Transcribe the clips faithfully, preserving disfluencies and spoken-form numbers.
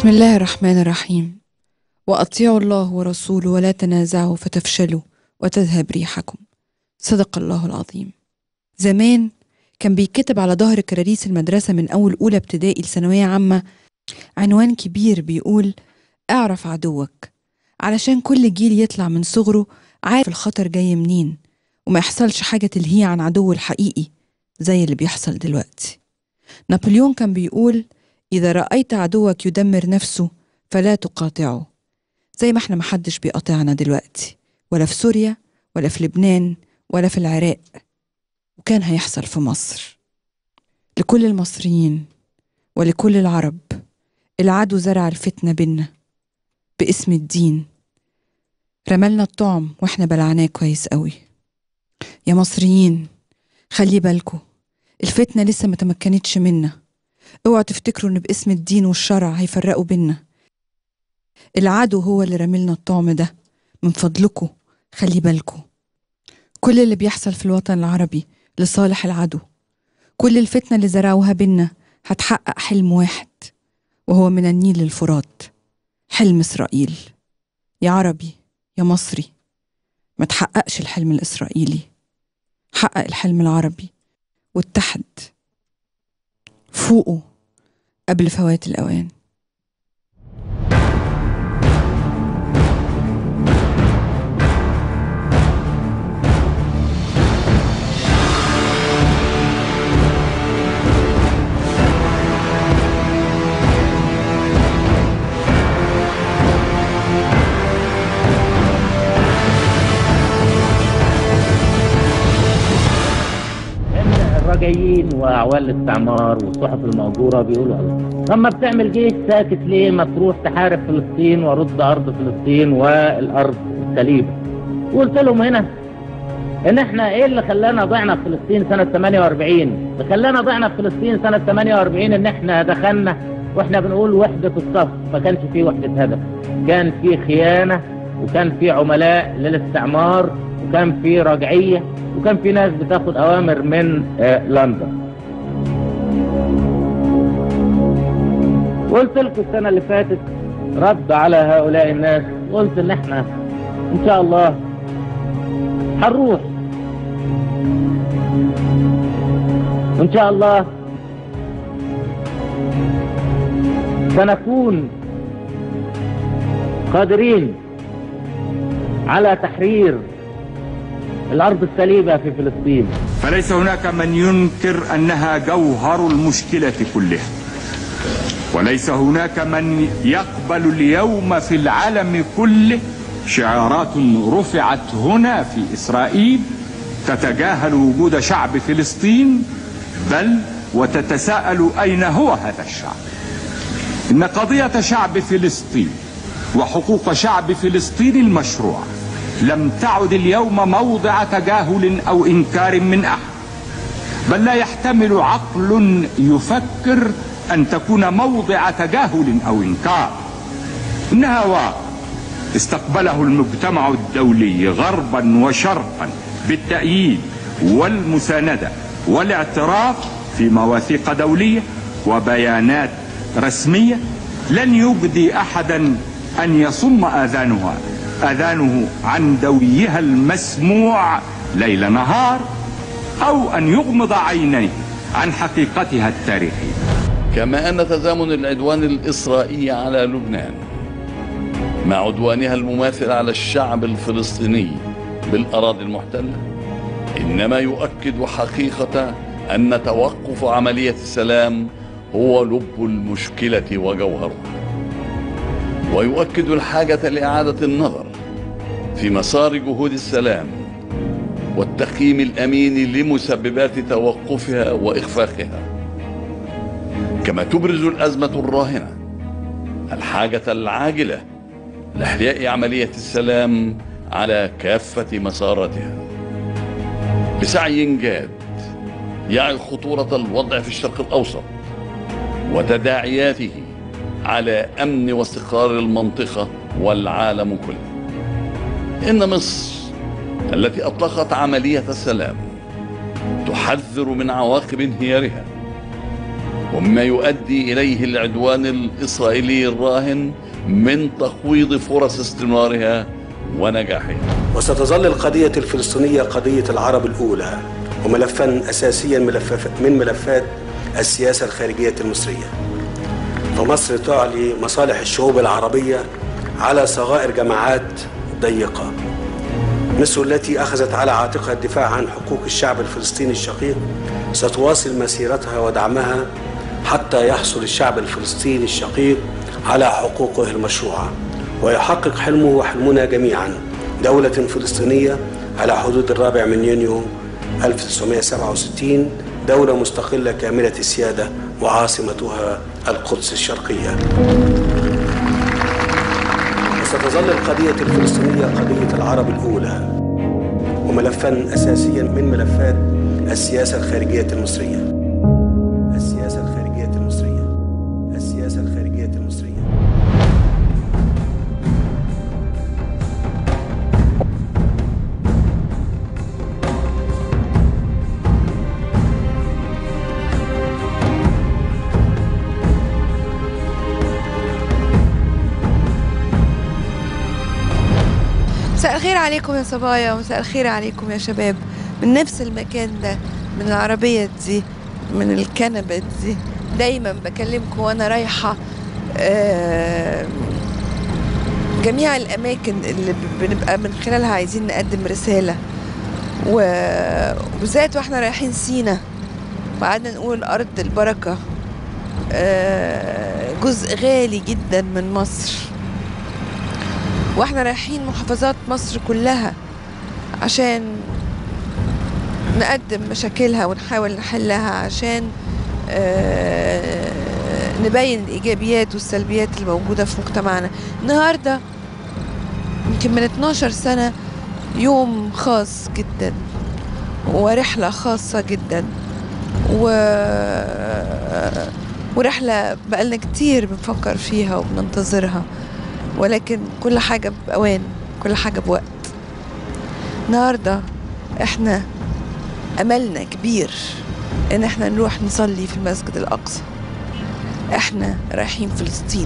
بسم الله الرحمن الرحيم. وأطيعوا الله ورسوله ولا تنازعوا فتفشلوا وتذهب ريحكم. صدق الله العظيم. زمان كان بيكتب على ظهر كراريس المدرسة من أول أولى ابتدائي لثانوية عامة عنوان كبير بيقول اعرف عدوك، علشان كل جيل يطلع من صغره عارف الخطر جاي منين وما يحصلش حاجة تلهيه عن عدوه الحقيقي زي اللي بيحصل دلوقتي. نابليون كان بيقول إذا رأيت عدوك يدمر نفسه فلا تقاطعه، زي ما احنا محدش بيقاطعنا دلوقتي، ولا في سوريا ولا في لبنان ولا في العراق، وكان هيحصل في مصر. لكل المصريين ولكل العرب، العدو زرع الفتنة بينا باسم الدين، رملنا الطعم واحنا بلعناه كويس قوي. يا مصريين خلي بالكوا، الفتنة لسه ما تمكنتش منا. اوعوا تفتكروا ان باسم الدين والشرع هيفرقوا بينا. العدو هو اللي رملنا الطعم ده، من فضلكوا خلي بالكوا. كل اللي بيحصل في الوطن العربي لصالح العدو. كل الفتنة اللي زرعوها بينا هتحقق حلم واحد، وهو من النيل للفرات، حلم إسرائيل. يا عربي يا مصري، ما تحققش الحلم الإسرائيلي، حقق الحلم العربي واتحد. فوقوا قبل فوات الأوان. الرجعيين واعوال الاستعمار والصحف الموجوره بيقولوا الله، طب ما بتعمل جيش ساكت ليه؟ ما تروح تحارب فلسطين ورد ارض فلسطين والارض السليمه. وقلت لهم هنا ان احنا ايه اللي خلانا ضعنا في فلسطين سنه ثمانية وأربعين؟ اللي خلانا ضعنا في فلسطين سنه ثمانية وأربعين ان احنا دخلنا واحنا بنقول وحده الصف، ما كانش فيه وحده هدف، كان فيه خيانه وكان فيه عملاء للاستعمار وكان فيه رجعيه وكان في ناس بتاخد اوامر من آه لندن. قلت لكم السنه اللي فاتت رد على هؤلاء الناس، قلت ان احنا ان شاء الله هنروح، وان شاء الله سنكون قادرين على تحرير الأرض السليمة في فلسطين. فليس هناك من ينكر أنها جوهر المشكلة كلها، وليس هناك من يقبل اليوم في العالم كله شعارات رفعت هنا في إسرائيل تتجاهل وجود شعب فلسطين، بل وتتساءل أين هو هذا الشعب. إن قضية شعب فلسطين وحقوق شعب فلسطين المشروعة لم تعد اليوم موضع تجاهل أو إنكار من أحد، بل لا يحتمل عقل يفكر أن تكون موضع تجاهل أو إنكار. إنها واقع استقبله المجتمع الدولي غربا وشرقا بالتأييد والمساندة والاعتراف في مواثيق دولية وبيانات رسمية لن يجدي أحدا أن يصم آذانها أذانه عن دويها المسموع ليل نهار، أو أن يغمض عينيه عن حقيقتها التاريخية. كما أن تزامن العدوان الإسرائيلي على لبنان مع عدوانها المماثل على الشعب الفلسطيني بالأراضي المحتلة إنما يؤكد حقيقة أن توقف عملية السلام هو لب المشكلة وجوهرها، ويؤكد الحاجة لإعادة النظر في مسار جهود السلام والتقييم الأمين لمسببات توقفها وإخفاقها، كما تبرز الأزمة الراهنة الحاجة العاجلة لإحياء عملية السلام على كافة مساراتها بسعي جاد يعي خطورة الوضع في الشرق الأوسط وتداعياته على أمن واستقرار المنطقة والعالم كله. إن مصر التي أطلقت عملية السلام تحذر من عواقب انهيارها وما يؤدي إليه العدوان الإسرائيلي الراهن من تخويض فرص استمرارها ونجاحها. وستظل القضية الفلسطينية قضية العرب الأولى وملفا أساسيا من ملفات السياسة الخارجية المصرية. فمصر تعلي مصالح الشعوب العربية على صغائر جماعات ضيقة. مصر التي أخذت على عاتقها الدفاع عن حقوق الشعب الفلسطيني الشقيق ستواصل مسيرتها ودعمها حتى يحصل الشعب الفلسطيني الشقيق على حقوقه المشروعة ويحقق حلمه وحلمنا جميعا دولة فلسطينية على حدود الرابع من يونيو ألف وتسعمائة وسبعة وستين، دولة مستقلة كاملة السيادة وعاصمتها القدس الشرقية. وستظل القضية الفلسطينية قضية العرب الأولى وملفا أساسيا من ملفات السياسة الخارجية المصرية. السياسة الخارجية المصرية. السياسة الخارجية المصرية. مساء الخير عليكم يا صبايا، ومساء الخير عليكم يا شباب من نفس المكان ده، من العربية دي، من الكنبة دي. دايما بكلمكم وانا رايحة جميع الاماكن اللي بنبقى من خلالها عايزين نقدم رسالة، وبالذات واحنا رايحين سينا وقعدنا نقول ارض البركة، جزء غالي جدا من مصر، واحنا رايحين محافظات مصر كلها عشان نقدم مشاكلها ونحاول نحلها، عشان آه نبين الإيجابيات والسلبيات الموجودة في مجتمعنا. النهاردة يمكن من اتناشر سنة يوم خاص جدا ورحلة خاصة جدا، و... ورحلة بقالنا كتير بنفكر فيها وبننتظرها، ولكن كل حاجة بأوان، كل حاجة بوقت. النهاردة احنا أملنا كبير ان احنا نروح نصلي في المسجد الأقصى. احنا رايحين فلسطين،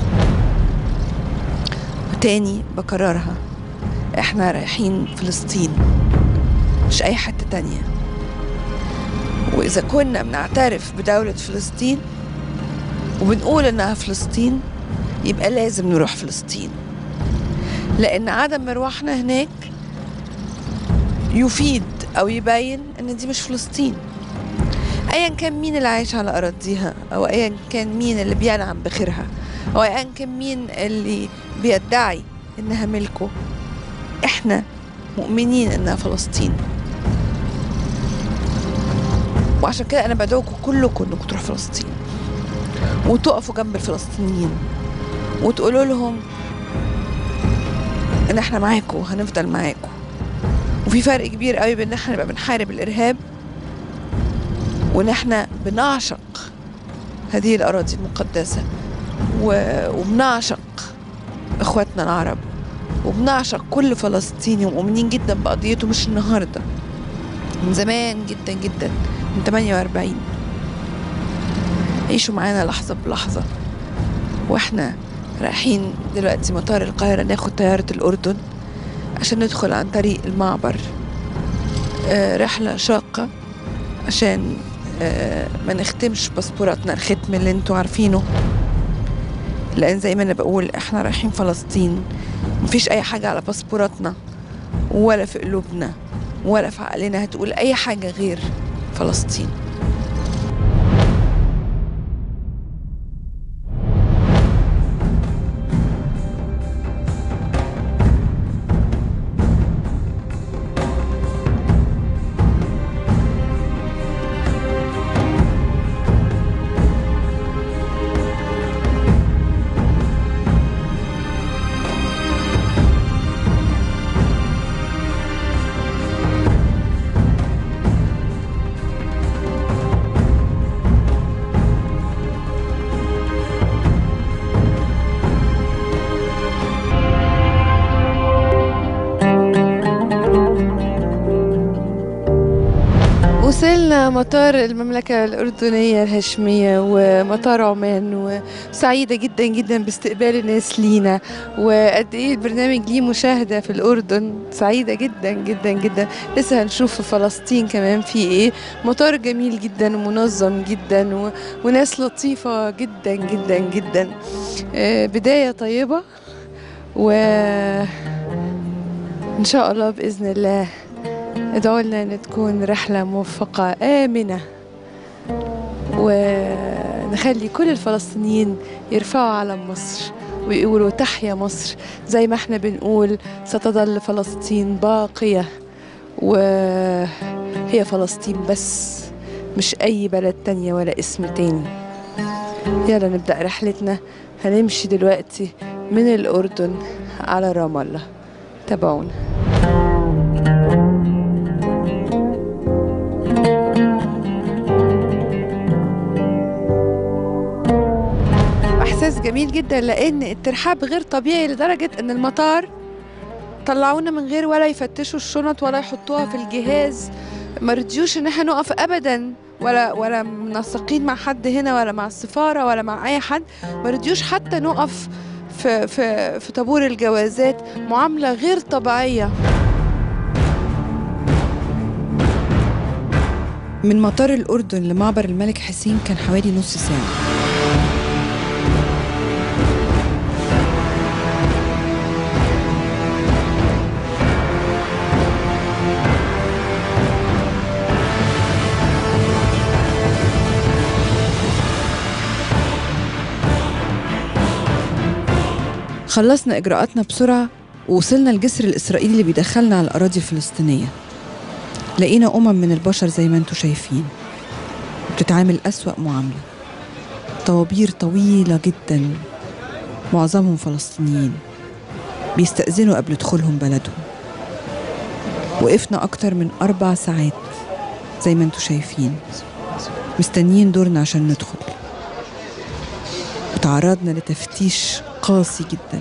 وتاني بكررها، احنا رايحين فلسطين مش اي حتة تانية. واذا كنا بنعترف بدولة فلسطين وبنقول انها فلسطين، يبقى لازم نروح فلسطين، لأن عدم مروحنا هناك يفيد أو يبين أن دي مش فلسطين. أيا كان مين اللي عايش على أراضيها، أو أيا كان مين اللي بينعم بخيرها، أو أيا كان مين اللي بيدعي إنها ملكه، إحنا مؤمنين إنها فلسطين. وعشان كده أنا بدعوكم كلكم إنكم تروحوا فلسطين وتقفوا جنب الفلسطينيين وتقولوا لهم ان احنا معاكم وهنفضل معاكم. وفي فرق كبير قوي بين ان احنا نبقى بنحارب الارهاب وان احنا بنعشق هذه الاراضي المقدسة، وبنعشق اخواتنا العرب، وبنعشق كل فلسطيني ومؤمنين جدا بقضيته، مش النهارده، من زمان جدا جدا، من ثمانية وأربعين. عيشوا معانا لحظة بلحظة. واحنا رايحين دلوقتي مطار القاهرة ناخد طيارة الأردن عشان ندخل عن طريق المعبر. آه رحلة شاقة عشان آه ما نختمش باسبوراتنا الختم اللي انتوا عارفينه، لأن زي ما أنا بقول احنا رايحين فلسطين. مفيش أي حاجة على باسبوراتنا ولا في قلوبنا ولا في عقلنا هتقول أي حاجة غير فلسطين. مطار المملكة الأردنية الهاشمية ومطار عمان، وسعيدة جدا جدا باستقبال الناس لينا، وقد إيه البرنامج ليه مشاهدة في الأردن. سعيدة جدا جدا جدا. لسه هنشوف في فلسطين كمان في إيه. مطار جميل جدا ومنظم جدا و... وناس لطيفة جدا جدا جدا. آه بداية طيبة، وإن شاء الله بإذن الله ادعوا لنا ان تكون رحلة موفقة آمنة، ونخلي كل الفلسطينيين يرفعوا علم مصر ويقولوا تحيا مصر، زي ما احنا بنقول ستظل فلسطين باقية، وهي فلسطين بس، مش أي بلد تانية ولا اسم تاني. يلا نبدأ رحلتنا. هنمشي دلوقتي من الأردن على رام الله. تابعونا. احساس جميل جدا، لان الترحاب غير طبيعي لدرجه ان المطار طلعونا من غير ولا يفتشوا الشنط ولا يحطوها في الجهاز. ما رضيوش ان احنا نقف ابدا، ولا ولا منسقين مع حد هنا ولا مع السفاره ولا مع اي حد. ما رضيوش حتى نقف في في في طابور الجوازات. معامله غير طبيعيه. من مطار الأردن لمعبر الملك حسين كان حوالي نص ساعة. خلصنا إجراءاتنا بسرعة ووصلنا الجسر الإسرائيلي اللي بيدخلنا على الأراضي الفلسطينية. لقينا أمم من البشر زي ما انتوا شايفين، بتتعامل أسوأ معاملة. طوابير طويلة جدا، معظمهم فلسطينيين بيستأذنوا قبل دخولهم بلدهم. وقفنا أكتر من أربع ساعات زي ما انتوا شايفين مستنيين دورنا عشان ندخل. وتعرضنا لتفتيش قاسي جدا.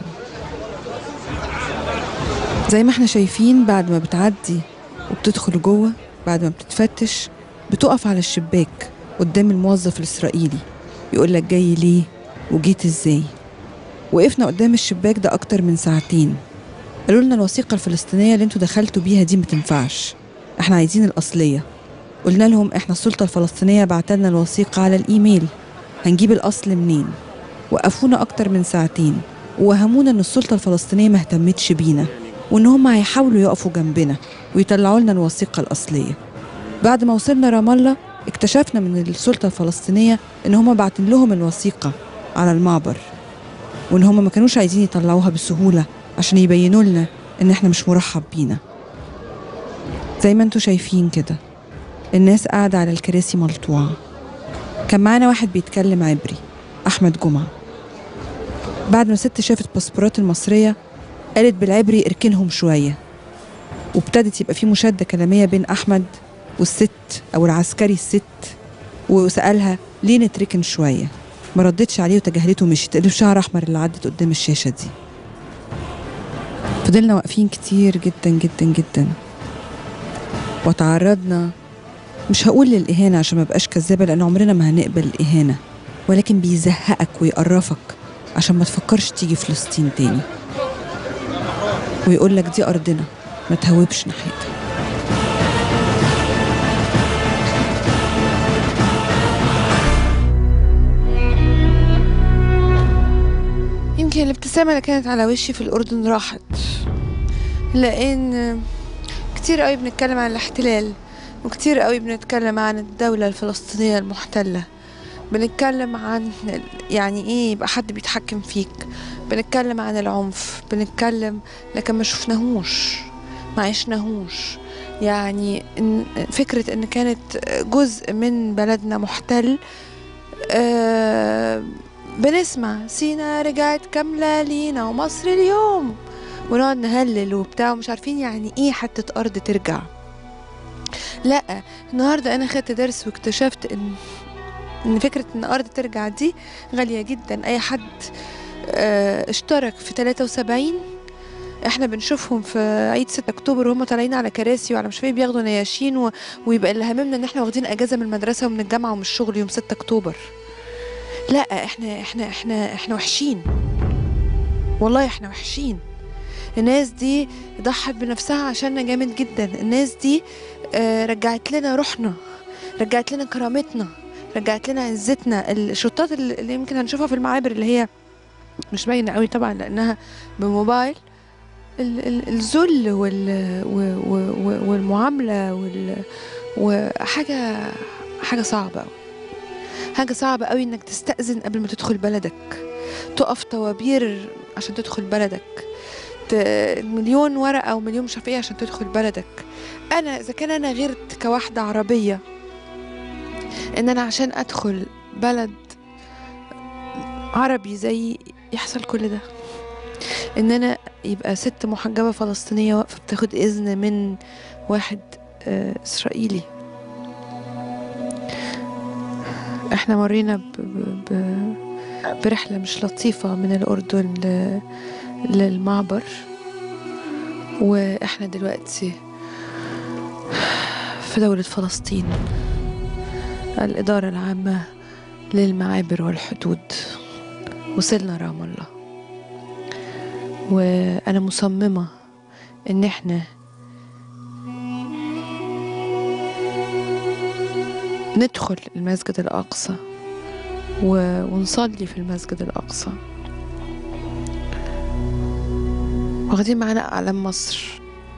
زي ما احنا شايفين، بعد ما بتعدي وبتدخل جوه، بعد ما بتتفتش، بتقف على الشباك قدام الموظف الإسرائيلي يقولك جاي ليه وجيت ازاي. وقفنا قدام الشباك ده أكتر من ساعتين. قالوا لنا الوثيقة الفلسطينية اللي انتوا دخلتوا بيها دي ما تنفعش، احنا عايزين الأصلية. قلنا لهم احنا السلطة الفلسطينية بعتلنا الوثيقة على الإيميل، هنجيب الأصل منين؟ وقفونا أكتر من ساعتين ووهمونا ان السلطة الفلسطينية ما اهتمتش بينا، وان هم هيحاولوا يقفوا جنبنا ويطلعوا لنا الوثيقة الأصلية. بعد ما وصلنا رام الله اكتشفنا من السلطة الفلسطينية ان هم بعتن لهم الوثيقة على المعبر، وان هم ما كانوش عايزين يطلعوها بسهولة عشان يبينوا لنا ان احنا مش مرحب بينا. زي ما انتوا شايفين كده الناس قاعدة على الكراسي ملطوعة. كان معانا واحد بيتكلم عبري، أحمد جمعة. بعد ما ست شافت باسبورات المصرية قالت بالعبري اركنهم شوية، وابتدت يبقى في مشادة كلامية بين أحمد والست أو العسكري الست، وسألها ليه نتركن شوية. ما ردتش عليه وتجاهلته ومشيت. اللي بشعر أحمر اللي عدت قدام الشاشة دي. فضلنا واقفين كتير جدا جدا جدا، وتعرضنا مش هقول للإهانة عشان ما بقاش كذابة، لأن عمرنا ما هنقبل الإهانة، ولكن بيزهقك ويقرفك عشان ما تفكرش تيجي فلسطين تاني، ويقول لك دي أرضنا ما تهوبش ناحيتها. يمكن الابتسامة اللي كانت على وشي في الأردن راحت، لأن كتير قوي بنتكلم عن الاحتلال، وكتير قوي بنتكلم عن الدولة الفلسطينية المحتلة، بنتكلم عن يعني ايه يبقى حد بيتحكم فيك، بنتكلم عن العنف، بنتكلم لكن ما شفناهوش ما عشناهوش. يعني إن فكرة ان كانت جزء من بلدنا محتل، آه بنسمع سينا رجعت كاملة لينا ومصر اليوم، ونقعد نهلل وبتاع ومش عارفين يعني ايه حتة ارض ترجع. لا، النهاردة انا خدت درس واكتشفت ان ان فكرة ان ارض ترجع دي غالية جدا. اي حد اه اشترك في ثلاثة وسبعين احنا بنشوفهم في عيد ستة اكتوبر وهم طالعين على كراسي وعلى مش فاهم بياخدوا نياشين و... ويبقى اللي هممنا ان احنا واخدين اجازه من المدرسه ومن الجامعه ومن الشغل يوم ستة اكتوبر. لا احنا احنا احنا احنا وحشين، والله احنا وحشين. الناس دي ضحت بنفسها عشاننا جامد جدا. الناس دي آه رجعت لنا روحنا، رجعت لنا كرامتنا، رجعت لنا عزتنا. الشطات اللي يمكن هنشوفها في المعابر اللي هي مش باينه قوي طبعا لانها بموبايل، الذل والمعامله وال وحاجه حاجه صعبه قوي، حاجه صعبه قوي انك تستأذن قبل ما تدخل بلدك، تقف طوابير عشان تدخل بلدك، مليون ورقه ومليون مش عارفه ايه عشان تدخل بلدك. انا اذا كان انا غيرت كواحده عربيه ان انا عشان ادخل بلد عربي زي يحصل كل ده، ان انا يبقى ست محجبه فلسطينيه واقفه بتاخد اذن من واحد آه اسرائيلي. احنا مرينا ب ب برحله مش لطيفه من الاردن للمعبر، واحنا دلوقتي في دولة فلسطين، الإدارة العامة للمعابر والحدود. وصلنا رام الله، وأنا مصممة إن احنا ندخل المسجد الأقصى ونصلي في المسجد الأقصى، واخدين معانا أعلام مصر،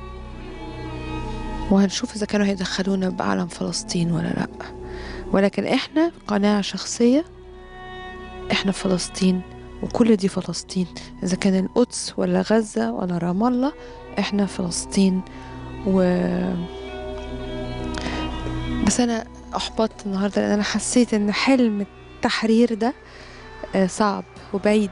وهنشوف إذا كانوا هيدخلونا بأعلام فلسطين ولا لأ. ولكن إحنا قناعة شخصية إحنا فلسطين، وكل دي فلسطين، إذا كان القدس ولا غزة ولا رام الله إحنا فلسطين. و بس أنا أحبطت النهاردة لأن أنا حسيت إن حلم التحرير ده صعب وبعيد.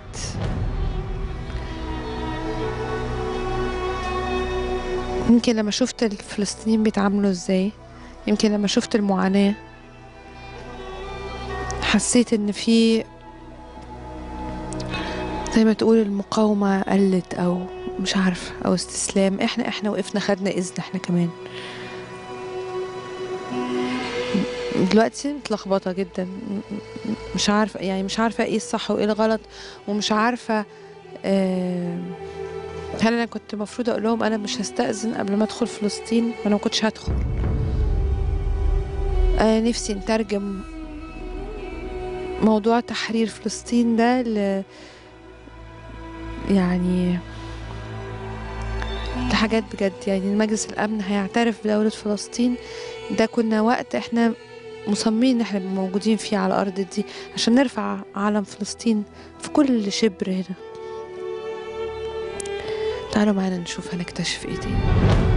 يمكن لما شفت الفلسطينيين بيتعاملوا ازاي، يمكن لما شفت المعاناة، حسيت ان في زي ما تقول المقاومة قلت او مش عارفة او استسلام. احنا احنا وقفنا خدنا اذن احنا كمان. دلوقتي متلخبطة جدا، مش عارفة يعني مش عارفة ايه الصح وايه الغلط، ومش عارفة آه هل انا كنت مفروض اقول لهم انا مش هستأذن قبل ما ادخل فلسطين، وانا ما كنتش هدخل. انا نفسي نترجم موضوع تحرير فلسطين ده ل يعني لحاجات بجد. يعني مجلس الامن هيعترف بدولة فلسطين، ده كنا وقت احنا مصممين ان احنا موجودين فيه على الارض دي عشان نرفع علم فلسطين في كل شبر هنا. تعالوا معانا نشوف هنكتشف ايه تاني.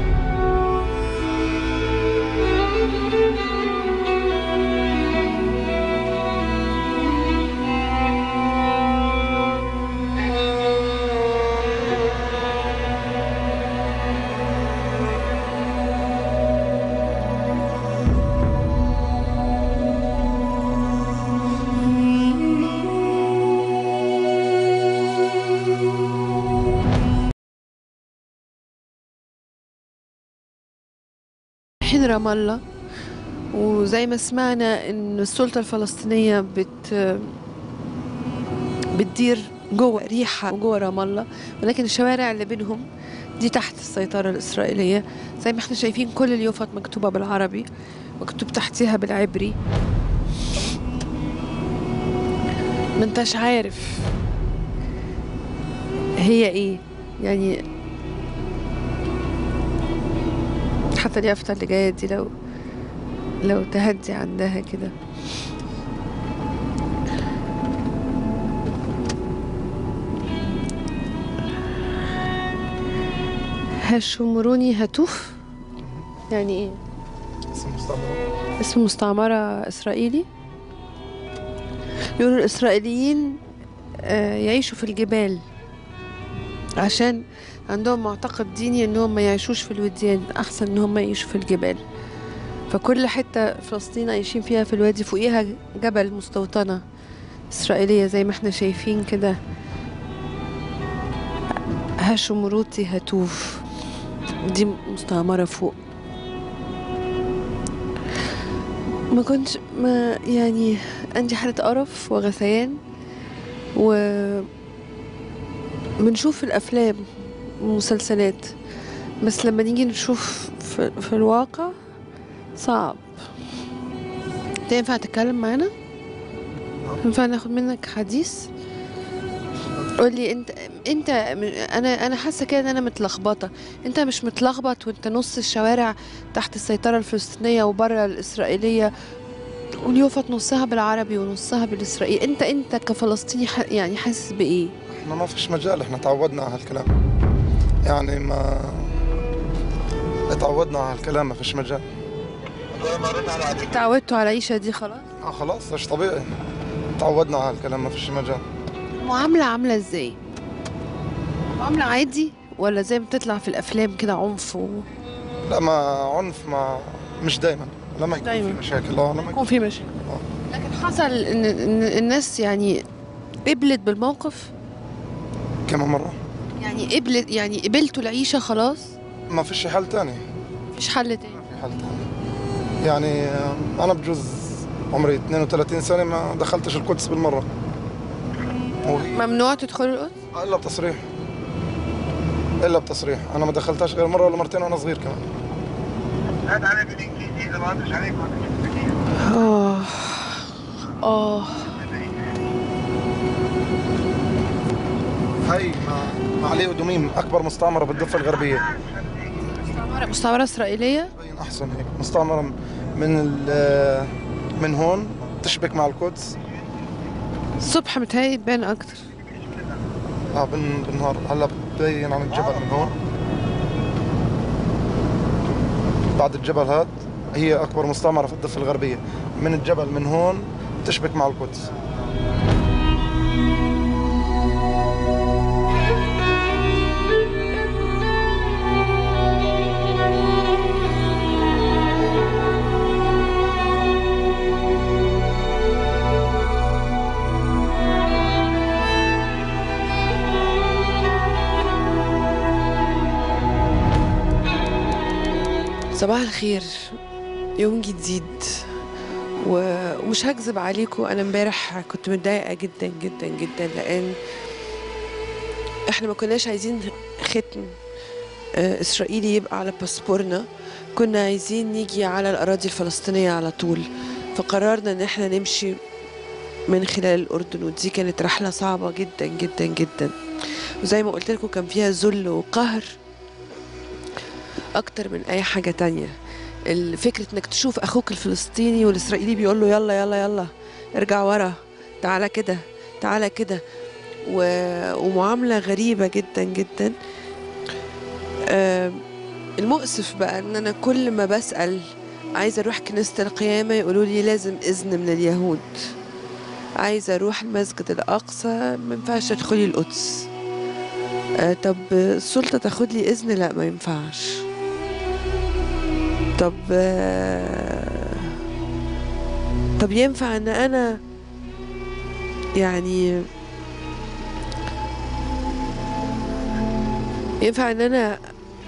حين رام الله، وزي ما سمعنا ان السلطة الفلسطينية بت بتدير جوه ريحة وجوه رام الله، ولكن الشوارع اللي بينهم دي تحت السيطرة الإسرائيلية. زي ما احنا شايفين كل اليوفط مكتوبة بالعربي، مكتوب تحتها بالعبري. ما انتش عارف هي ايه يعني. حتى اليافطة اللي جاية دي لو لو تهدي عندها كده. هاشومروني هاتوف يعني ايه؟ اسم مستعمرة، اسم مستعمرة اسرائيلي. يقولوا الاسرائيليين يعيشوا في الجبال عشان عندهم معتقد ديني انهم ما يعيشوش في الوديان، احسن انهم يعيشوا في الجبال. فكل حتة فلسطين عايشين فيها في الوادي فوقيها جبل مستوطنة إسرائيلية زي ما احنا شايفين كده. هاشمروتي هتوف، دي مستعمرة فوق. ما كنتش ما يعني عندي حالة قرف وغثيان، و بنشوف الأفلام والمسلسلات، بس لما نيجي نشوف في, في الواقع صعب. تنفع تتكلم معانا؟ ينفع ناخد منك حديث؟ قولي انت انت انا انا حاسه كده ان انا متلخبطه. انت مش متلخبط وانت نص الشوارع تحت السيطره الفلسطينيه وبره الاسرائيليه، واليوفط نصها بالعربي ونصها بالاسرائيلي؟ انت انت كفلسطيني يعني حاسس بايه؟ احنا ما فيش مجال، احنا تعودنا على هالكلام، يعني ما تعودنا على هالكلام، ما فيش مجال. تعودتوا على العيشه دي خلاص؟ اه خلاص، مش طبيعي، تعودنا على هالكلام، ما فيش مجال. معامله عامله ازاي؟ معامله عادي ولا زي ما بتطلع في الافلام كده عنف و... لا، ما عنف، ما مش دايما، لما يكون دايما في مشاكل. اه لما يكون في مشاكل. لكن حصل ان ان الناس يعني قبلت بالموقف كم مره، يعني قبلت، يعني قبلتوا العيشه خلاص، ما فيش حل تاني. مفيش حل تاني. ما في حل تاني. يعني انا بجوز عمري اثنين وثلاثين سنه ما دخلتش القدس بالمره. ممنوع تدخل القدس؟ الا بتصريح، الا بتصريح. انا ما دخلتهاش غير مره ولا مرتين وانا صغير كمان. هذا على بالانجليزي، اذا ما ردش عليك ما فيش. اه اه هي مع علي ودميم اكبر مستعمره بالضفه الغربيه. مستعمره مستعمره اسرائيليه؟ باين احسن هيك، مستعمره من من هون تشبك مع القدس. الصبح متهيألي تبان اكتر. اه بن بالنهار. هلا بتبين عن الجبل من هون، بعد الجبل هاد هي اكبر مستعمره في الضفه الغربيه. من الجبل من هون تشبك مع القدس. صباح الخير، يوم جديد. ومش هكذب عليكم، انا امبارح كنت متضايقه جدا جدا جدا، لان احنا ما كناش عايزين ختم اسرائيلي يبقى على باسبورنا، كنا عايزين نيجي على الاراضي الفلسطينيه على طول. فقررنا ان احنا نمشي من خلال الاردن، ودي كانت رحله صعبه جدا جدا جدا، وزي ما قلت لكم كان فيها ذل وقهر اكتر من اي حاجه تانية. الفكره انك تشوف اخوك الفلسطيني والاسرائيلي بيقول له يلا يلا يلا ارجع ورا، تعالى كده تعالى كده، و... ومعامله غريبه جدا جدا. آه المؤسف بقى ان انا كل ما بسال عايزه اروح كنيسه القيامه يقولوا لي لازم اذن من اليهود، عايزه اروح المسجد الاقصى ما ينفعش تدخلي القدس. آه طب السلطه تاخد لي اذن؟ لا ما ينفعش. طب آه طب ينفع ان انا يعني ينفع ان انا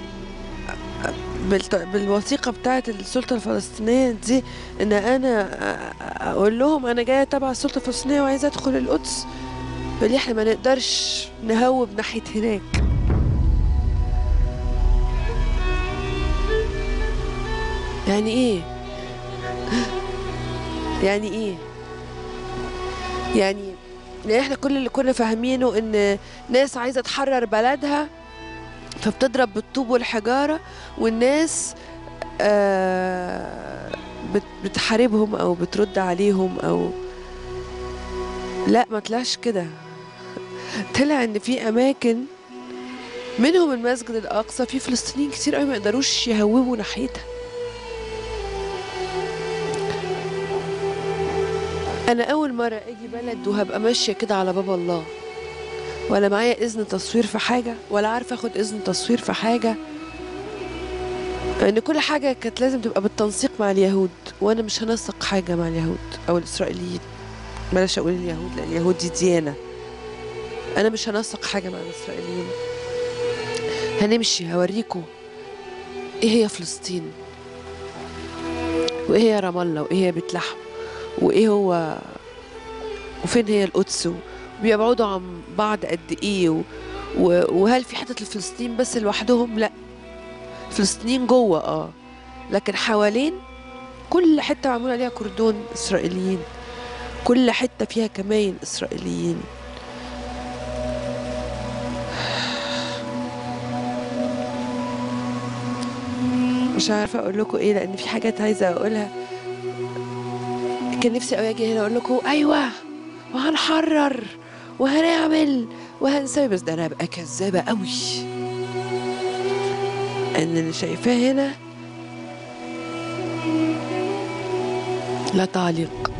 بالوثيقة بتاعة السلطة الفلسطينية دي ان انا اقول لهم انا جاية تبع السلطة الفلسطينية وعايزة ادخل القدس؟ بل احنا ما نقدرش نهوب ناحية هناك. يعني ايه؟ يعني ايه؟ يعني احنا كل اللي كنا فاهمينه ان ناس عايزة تحرر بلدها فبتضرب بالطوب والحجارة، والناس آه بتحاربهم او بترد عليهم، او لا ما طلعش كده. طلع ان في اماكن منهم المسجد الاقصى في فلسطينيين كتير قوي ما يقدروش يهوبوا ناحيتها. انا اول مرة اجي بلد وهبقى ماشية كده على باب الله، ولا معايا اذن تصوير في حاجة، ولا عارفة اخد اذن تصوير في حاجة، ان كل حاجة كانت لازم تبقى بالتنسيق مع اليهود، وانا مش هنسق حاجة مع اليهود او الاسرائيليين. بلاش اقول اليهود لان اليهود دي ديانة. انا مش هنسق حاجة مع الاسرائيليين. هنمشي هوريكم ايه هي فلسطين، وايه هي رام الله، وايه هي بيت لحم، وايه هو وفين هي القدس، وبيبعدوا عن بعض قد ايه، و... وهل في حتة الفلسطين بس لوحدهم؟ لا، فلسطين جوه اه، لكن حوالين كل حتة معمول عليها كردون إسرائيليين، كل حتة فيها كمائن إسرائيليين. مش عارفة أقول لكم إيه، لأن في حاجات عايزة أقولها. كان نفسي أوي أجي هنا أقول لكم أيوة وهنحرر وهنعمل وهنسوي، بس ده أنا أبقى كذابة أوي. إن اللي شايفاه هنا لا تعليق.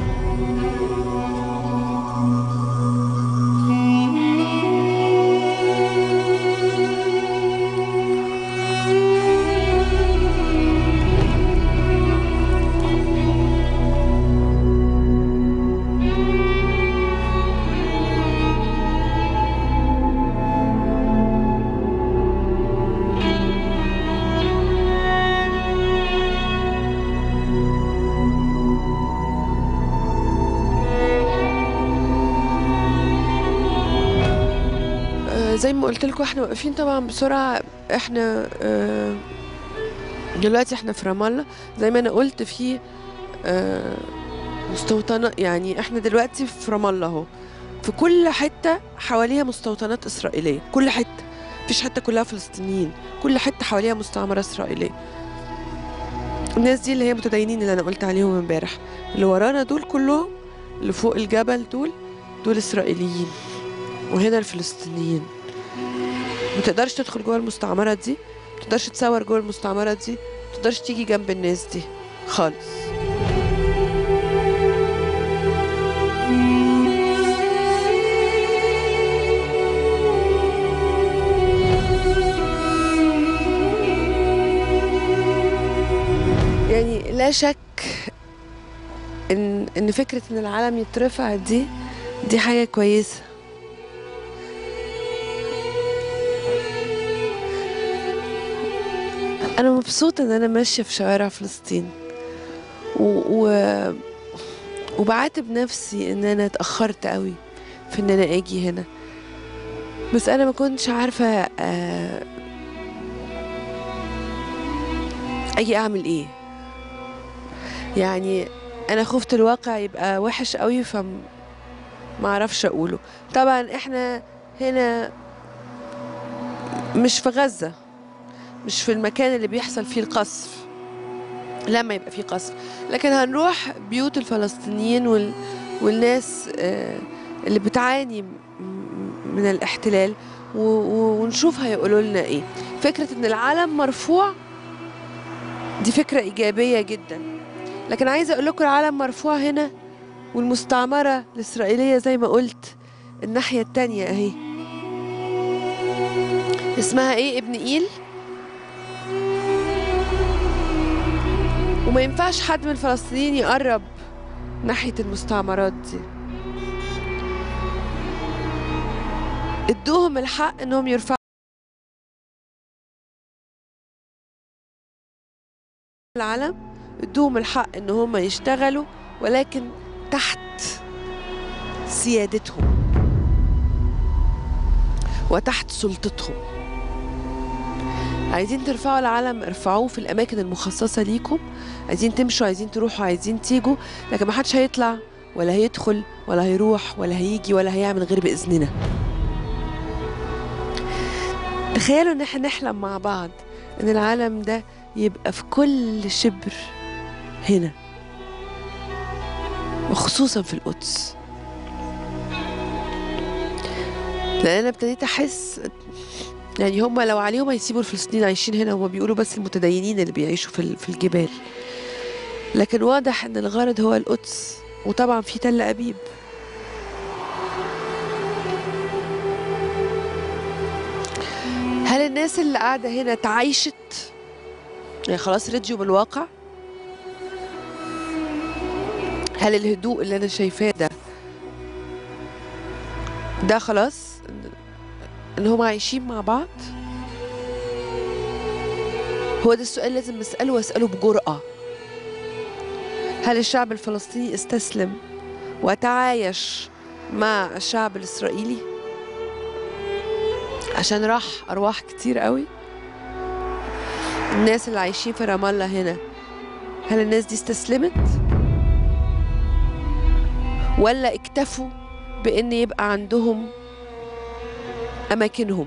زي ما قلت لكم احنا واقفين طبعا بسرعه. احنا اه دلوقتي احنا في رام الله، زي ما انا قلت في اه مستوطنات. يعني احنا دلوقتي في رام الله اهو، في كل حته حواليها مستوطنات اسرائيليه، كل حته، مفيش حته كلها فلسطينيين، كل حته حواليها مستعمره اسرائيليه. الناس دي اللي هي متدينين اللي انا قلت عليهم امبارح، اللي ورانا دول كلهم، اللي فوق الجبل دول دول اسرائيليين، وهنا الفلسطينيين. ما تقدرش تدخل جوه المستعمرة دي، ما تقدرش تصور جوه المستعمرة دي، ما تقدرش تيجي جنب الناس دي خالص. يعني لا شك ان ان فكرة ان العالم يترفع دي دي حاجة كويسة. أنا مبسوطة إن أنا ماشية في شوارع فلسطين، و... و... وبعاتب نفسي إن أنا اتأخرت قوي في إن أنا أجي هنا، بس أنا ما كنتش عارفة أجي أعمل إيه. يعني أنا خفت الواقع يبقى وحش قوي فما أعرفش أقوله. طبعا إحنا هنا مش في غزة، مش في المكان اللي بيحصل فيه القصف لما يبقى فيه قصف، لكن هنروح بيوت الفلسطينيين وال... والناس اللي بتعاني من الاحتلال و... ونشوف هيقولوا لنا ايه. فكرة ان العالم مرفوع دي فكرة ايجابية جدا، لكن عايزة اقول لكم العالم مرفوع هنا، والمستعمرة الاسرائيلية زي ما قلت الناحية التانية اهي، اسمها ايه؟ ابن ايل. وما ينفعش حد من الفلسطينيين يقرب ناحية المستعمرات دي. ادوهم الحق انهم يرفعوا العلم، ادوهم الحق ان هم يشتغلوا، ولكن تحت سيادتهم وتحت سلطتهم. عايزين ترفعوا العلم ارفعوه في الاماكن المخصصه ليكم، عايزين تمشوا، عايزين تروحوا، عايزين تيجوا، لكن ما حدش هيطلع ولا هيدخل ولا هيروح ولا هيجي ولا هيعمل غير باذننا. تخيلوا ان احنا نحلم مع بعض ان العالم ده يبقى في كل شبر هنا، وخصوصا في القدس. لان انا ابتديت احس يعني هم لو عليهم هيسيبوا الفلسطينيين عايشين هنا، هم بيقولوا بس المتدينين اللي بيعيشوا في في الجبال، لكن واضح ان الغرض هو القدس، وطبعا في تل ابيب. هل الناس اللي قاعده هنا تعايشت؟ يعني خلاص رضيوا بالواقع؟ هل الهدوء اللي انا شايفاه ده ده خلاص ان هم عايشين مع بعض؟ هو ده السؤال لازم نسأله، واسأله بجرأة. هل الشعب الفلسطيني استسلم وتعايش مع الشعب الإسرائيلي عشان راح أرواح كتير قوي؟ الناس اللي عايشين في رام الله هنا، هل الناس دي استسلمت ولا اكتفوا بأن يبقى عندهم أماكنهم؟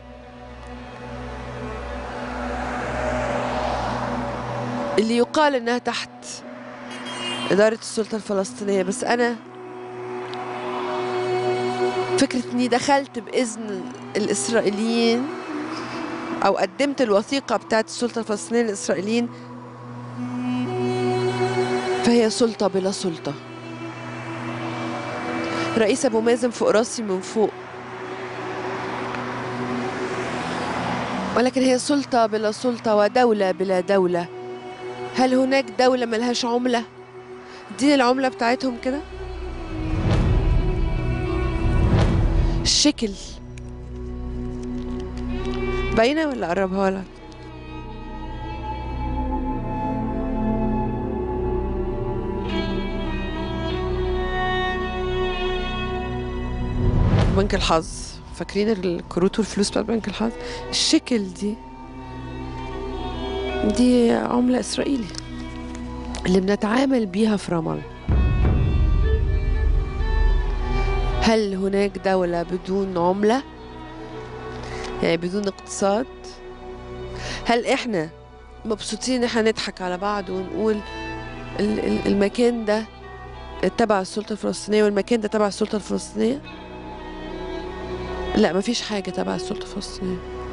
اللي يقال إنها تحت إدارة السلطة الفلسطينية، بس أنا فكرة إني دخلت بإذن الإسرائيليين أو قدمت الوثيقة بتاعت السلطة الفلسطينية للإسرائيليين، فهي سلطة بلا سلطة. رئيس أبو مازن فوق راسي من فوق، ولكن هي سلطة بلا سلطة ودولة بلا دولة. هل هناك دولة ملهاش عملة؟ دي العملة بتاعتهم كده. الشكل باينة ولا أقربها لك؟ بنك الحظ، فاكرين الكروت والفلوس بتاعت بنك الحظ؟ الشكل دي دي عملة إسرائيلي اللي بنتعامل بيها في رام الله. هل هناك دولة بدون عملة؟ يعني بدون اقتصاد؟ هل احنا مبسوطين ان احنا نضحك على بعض ونقول المكان ده تبع السلطة الفلسطينية والمكان ده تبع السلطة الفلسطينية؟ لا، مفيش حاجة تبع السلطة الفلسطينية.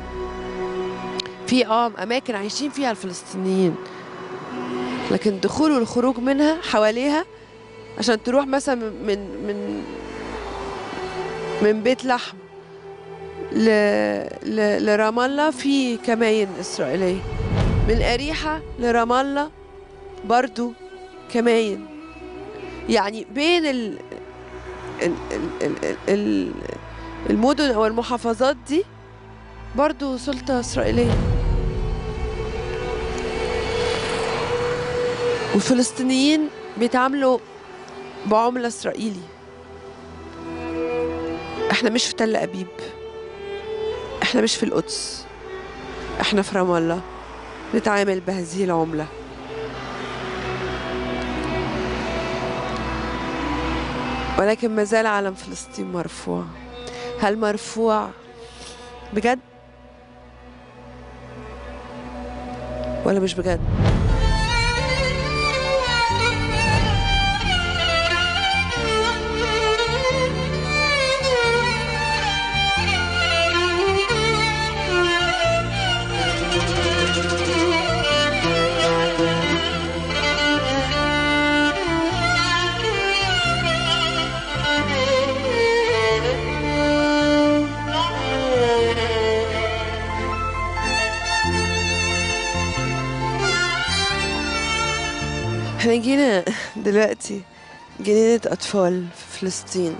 في اه اماكن عايشين فيها الفلسطينيين، لكن دخول والخروج منها حواليها عشان تروح مثلا من من من بيت لحم ل... ل... لرام الله في كمائن إسرائيلية، من أريحة لرام الله برضو كمائن. يعني بين ال... ال... ال... ال... ال... المدن أو المحافظات دي برضو سلطة إسرائيلية. والفلسطينيين بيتعاملوا بعملة إسرائيلي. احنا مش في تل أبيب، احنا مش في القدس، احنا في رام الله نتعامل بهذه العملة. ولكن ما زال علم فلسطين مرفوع. هل مرفوع بجد ولا مش بجد؟ احنا جينا دلوقتي جنينة أطفال في فلسطين.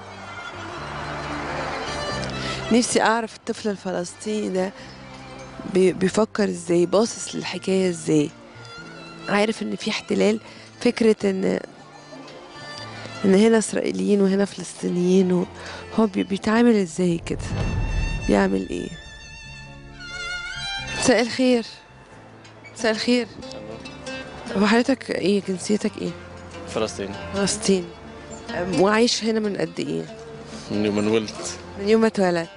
نفسي أعرف الطفل الفلسطيني ده بيفكر ازاي، باصص للحكاية ازاي، عارف ان في احتلال، فكرة ان ان هنا إسرائيليين وهنا فلسطينيين، وهو بيتعامل ازاي كده، بيعمل ايه. مساء الخير. مساء الخير. هو حضرتك ايه، جنسيتك ايه؟ فلسطيني. فلسطين. وعايش هنا من قد ايه؟ من يوم ما ولدت. من يوم ما اتولدت.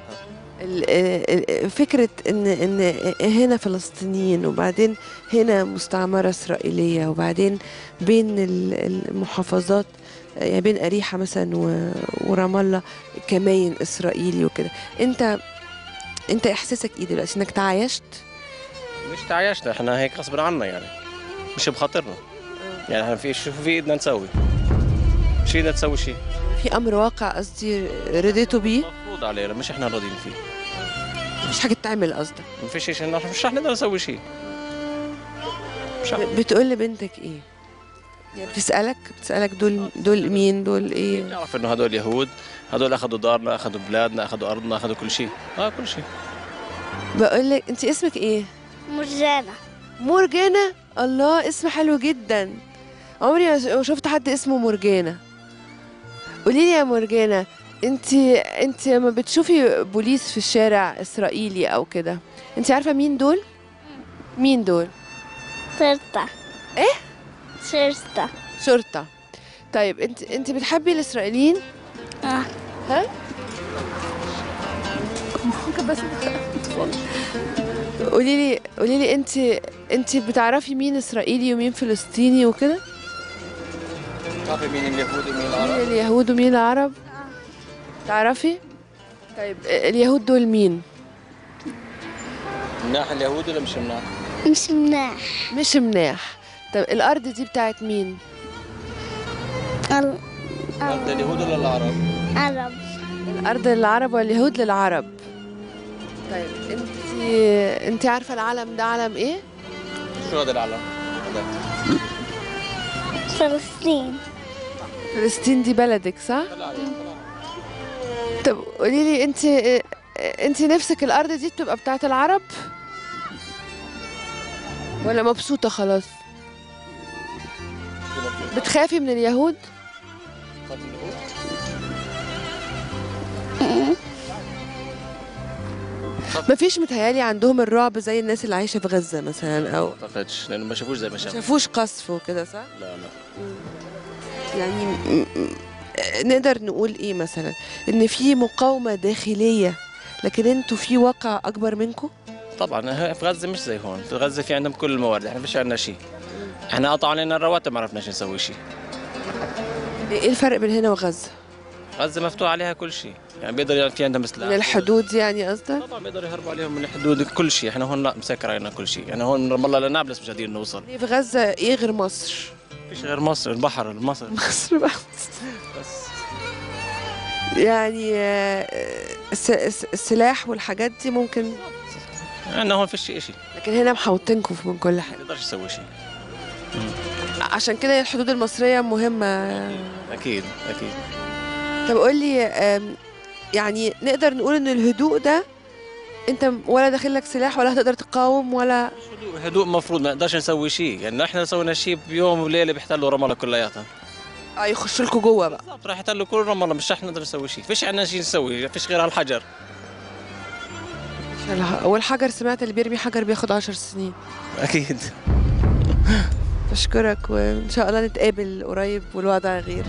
فكرة ان ان هنا فلسطينيين وبعدين هنا مستعمرة إسرائيلية وبعدين بين المحافظات، يعني بين أريحة مثلا ورام الله كمائن إسرائيلي وكده، انت انت احساسك ايه دلوقتي؟ انك تعايشت؟ مش تعايشت، احنا هيك غصب عنا، يعني مش بخاطرنا. يعني احنا في شو في ايدنا نسوي؟ مش ايدنا تسوي شيء. في امر واقع قصدي رضيتوا بيه؟ مفروض علينا، مش احنا راضيين فيه. مش حاجه تعمل قصدك؟ ما فيش شيء، مش رح نقدر نسوي شيء. بتقول لبنتك ايه؟ يعني بتسالك بتسالك دول دول مين؟ دول ايه؟ بتعرف انه هدول يهود، هدول اخذوا دارنا، اخذوا بلادنا، اخذوا ارضنا، اخذوا كل شيء. اه كل شيء. بقول لك انت اسمك ايه؟ مرجانة. مرجانة، الله اسم حلو جدا. عمري ما شفت حد اسمه مرجانة. قولي لي يا مرجانة، انت انت لما بتشوفي بوليس في الشارع اسرائيلي او كده، انت عارفة مين دول؟ مين دول؟ شرطة. ايه؟ شرطة. شرطة. طيب انت انت بتحبي الاسرائيليين؟ اه. ها؟ ممكن بس قولي لي قولي لي انت انت بتعرفي مين اسرائيلي ومين فلسطيني وكده؟ تعرفي مين اليهود ومين مين العرب؟ اليهود ومين العرب؟ تعرفي؟ طيب اليهود دول مين؟ مناح اليهود ولا مش مناح؟ مش مناح. مش مناح. طب الارض دي بتاعت مين؟ ال... أرض اليهود ولا العرب؟ عرب. الارض للعرب واليهود للعرب. طيب انت انت عارفه العلم ده علم ايه؟ شو هذا العلم؟ فلسطين. فلسطين دي بلدك صح؟ طب قولي لي انت انت نفسك الارض دي تبقى بتاعت العرب؟ ولا مبسوطه خلاص؟ بتخافي من اليهود؟ مفيش متهيالي عندهم الرعب زي الناس اللي عايشه في غزه مثلا او ما اعتقدش لانه ما شافوش زي ما ما شافوا. شافوش قصف وكده صح؟ لا لا. يعني م- م- نقدر نقول ايه مثلا؟ ان في مقاومه داخليه، لكن انتوا في واقع اكبر منكم؟ طبعا في غزه مش زي هون، في غزه في عندهم كل الموارد، احنا فيش عندنا شيء. احنا قطعوا علينا الرواتب ما عرفناش نسوي شيء. ايه الفرق بين هنا وغزه؟ غزه مفتوح عليها كل شيء، يعني بيقدر يعني في عندهم سلاح من الحدود يعني قصدك؟ طبعا بيقدروا يهربوا عليهم من الحدود كل شيء، احنا هون لا مسكر علينا كل شيء، يعني هون من رام الله لنابلس مش قادرين نوصل. ليه في غزه ايه غير مصر؟ فيش غير مصر، البحر مصر. مصر بس. بس يعني آه، الس- الس- السلاح والحاجات دي ممكن، عندنا هون فيش شيء شيء، لكن هنا محوطينكم من كل ما حاجه. بيقدرش يسوي شيء. عشان كده الحدود المصريه مهمه. اكيد اكيد. طب قول لي آم، يعني نقدر نقول ان الهدوء ده انت ولا داخل لك سلاح ولا هتقدر تقاوم ولا؟ هدوء هدوء المفروض ما نقدرش نسوي شيء، يعني احنا سوينا شيء بيوم وليله بيحتلوا رام الله كلياتها. اه يخشوا لكم جوه بقى. بالضبط راح يحتلوا كل رام الله، مش رح نقدر نسوي شيء، فيش عندنا شيء نسوي، فيش غير هالحجر. والحجر سمعت اللي بيرمي حجر بياخد عشر سنين. اكيد. بشكرك وان شاء الله نتقابل قريب والوضع غير.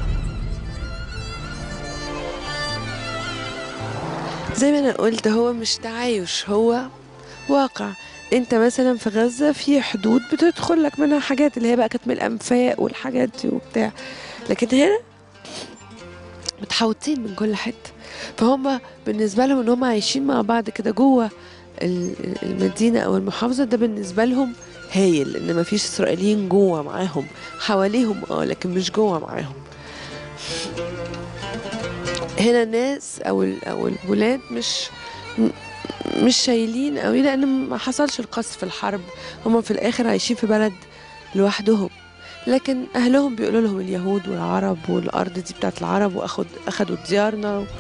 زي ما انا قلت هو مش تعايش، هو واقع. انت مثلا في غزة في حدود بتدخل لك منها حاجات اللي هي بقى كانت من الانفاق والحاجات دي وبتاع، لكن هنا متحوطين من كل حته، فهم بالنسبه لهم ان هم عايشين مع بعض كده جوه ال- المدينه او المحافظه، ده بالنسبه لهم هايل ان مفيش اسرائيليين جوه معاهم، حواليهم اه لكن مش جوه معاهم. هنا الناس او ال- او الولاد مش م- مش شايلين قوي لان ما حصلش القصف في الحرب، هم في الاخر عايشين في بلد لوحدهم، لكن اهلهم بيقولوا لهم اليهود والعرب والارض دي بتاعت العرب واخد اخدوا ديارنا و...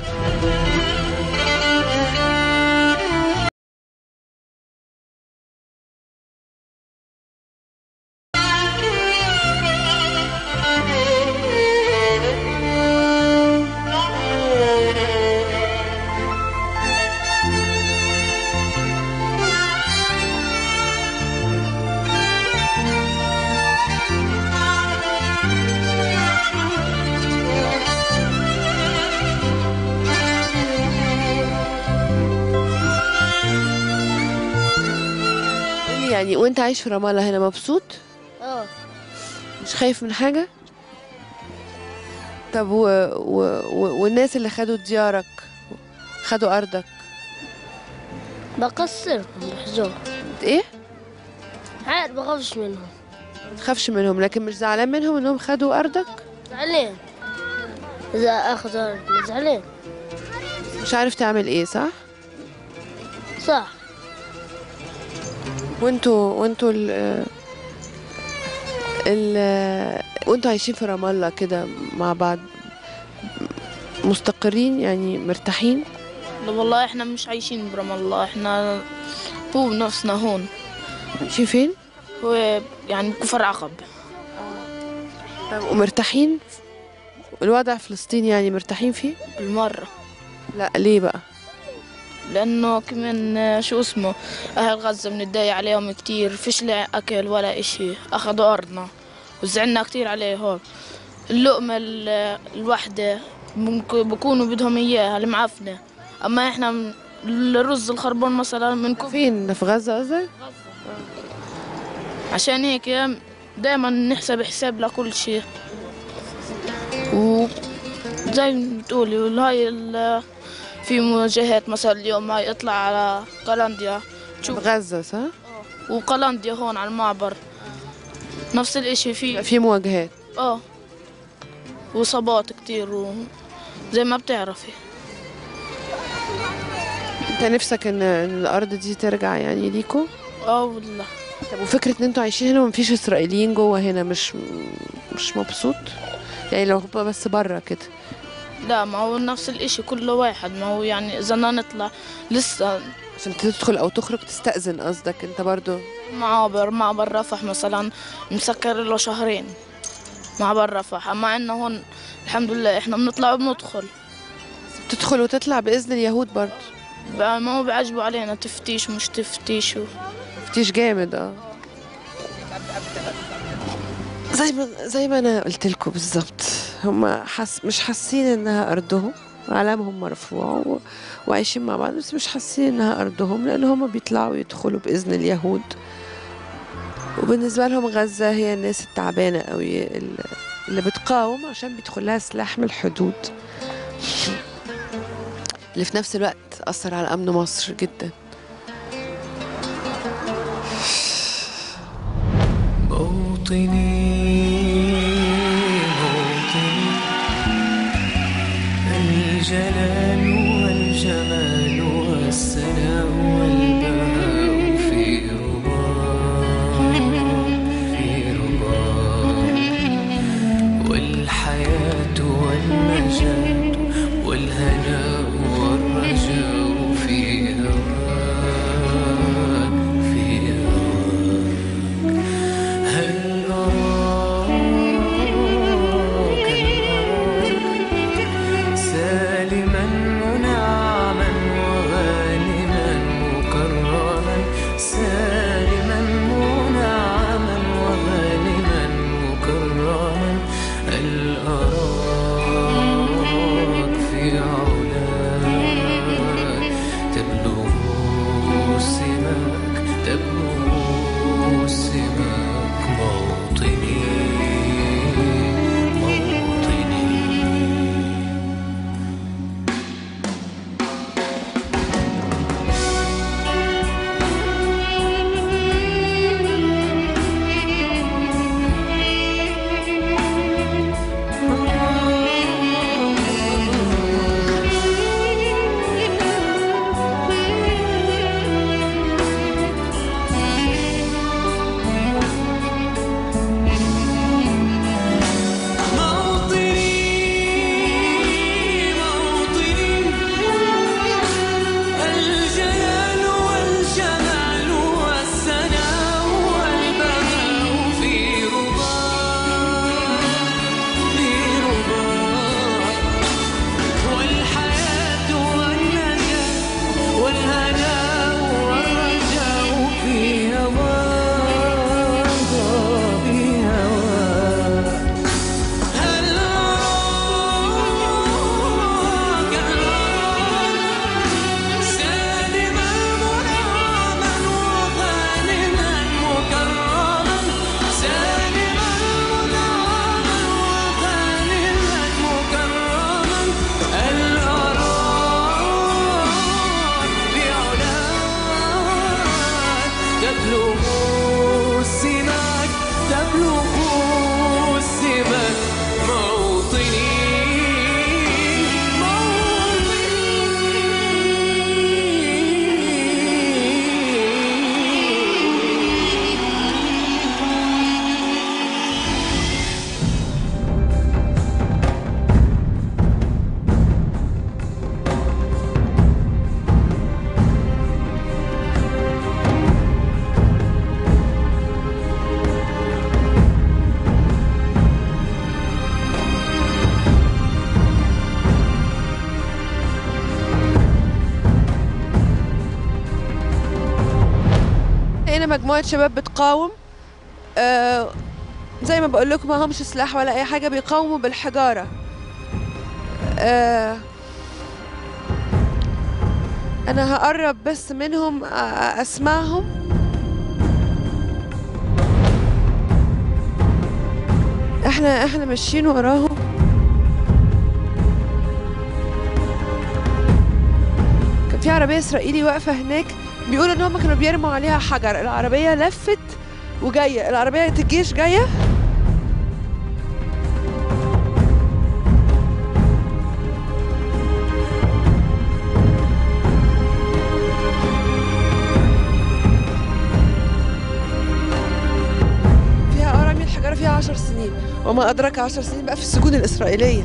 يعني وانت عايش في رام الله هنا مبسوط؟ اه. مش خايف من حاجة؟ طب و... و... و... والناس اللي خدوا ديارك خدوا أرضك بقصرهم بحزون. ايه؟ عاد بخافش منهم. ما تخافش منهم، لكن مش زعلان منهم انهم خدوا أرضك؟ زعلان إذا أخذ أرضي زعلان. مش عارف تعمل ايه صح؟ صح. وانتوا وانتوا ال ال وانتوا عايشين في رام الله كده مع بعض مستقرين يعني مرتاحين؟ لا والله احنا مش عايشين برام الله، احنا هو بنفسنا هون. عايشين فين؟ هو يعني كفر عقب. طيب ومرتاحين الوضع في فلسطين، يعني مرتاحين فيه بالمرة؟ لا ليه بقى؟ لأنه كمان شو اسمه أهل غزة بنتضايق عليهم كتير، فيش لا أكل ولا إشي، أخذوا أرضنا وزعلنا كتير عليهم. اللقمة الوحدة بكونوا بدهم إياها المعفنة، أما إحنا الرز الخربون مثلا منكم فين في غزة قصدك؟ عشان هيك دائما نحسب حساب لكل شيء. وزي ما بتقولي هاي في مواجهات مثلا اليوم هاي اطلع على قلنديا تشوف غزة صح؟ وقلنديا هون على المعبر نفس الاشي، في في مواجهات اه وإصابات كتير وزي ما بتعرفي. انت نفسك ان الارض دي ترجع يعني ليكوا؟ اه والله. طب وفكرة ان انتوا عايشين هنا ومفيش اسرائيليين جوه هنا مش مش مبسوط؟ يعني لو هو بس بره كده. لا ما هو نفس الاشي كله واحد، ما هو يعني اذا بدنا نطلع لسه عشان تدخل او تخرج تستأذن قصدك انت برضو؟ معبر معبر رفح مثلا مسكر له شهرين معبر رفح، اما عندنا هون الحمد لله احنا بنطلع وبندخل. تدخل وتطلع بإذن اليهود برضو؟ ما هو بيعجبوا علينا تفتيش مش تفتيش و... تفتيش جامد اه. زي ما زي ما انا قلت لكم بالظبط، هم حس مش حاسين انها ارضهم، علامهم مرفوع و... وعايشين مع بعض، بس مش حاسين انها ارضهم لان هم بيطلعوا يدخلوا باذن اليهود. وبالنسبه لهم غزه هي الناس التعبانه قوي اللي بتقاوم عشان بيدخل لها سلاح من الحدود، اللي في نفس الوقت اثر على امن مصر جدا. موطني موطني الجلال والجمال والسناء والبهاء في رباك في رباك، والحياة والنجاة والهناء والرجاء في هواك في هواك. هل أراك سالما منعما وغانما مكرما، سالما منعما وغانما مكرما. هل أراك في علاك تبلغ سماك تبلغ سماك. موطني موطني هنا مجموعة شباب بتقاوم، آه زي ما بقول لكم ما همش سلاح ولا أي حاجة، بيقاوموا بالحجارة. آه أنا هقرب بس منهم أسمعهم. احنا احنا ماشيين وراهم. كان في عربية إسرائيلي واقفة هناك، بيقولوا إن هم كانوا بيرموا عليها حجر، العربية لفت وجاية، العربية الجيش جاية. فيها رمي الحجارة فيها عشر سنين، وما أدرك عشر سنين بقى في السجون الإسرائيلية.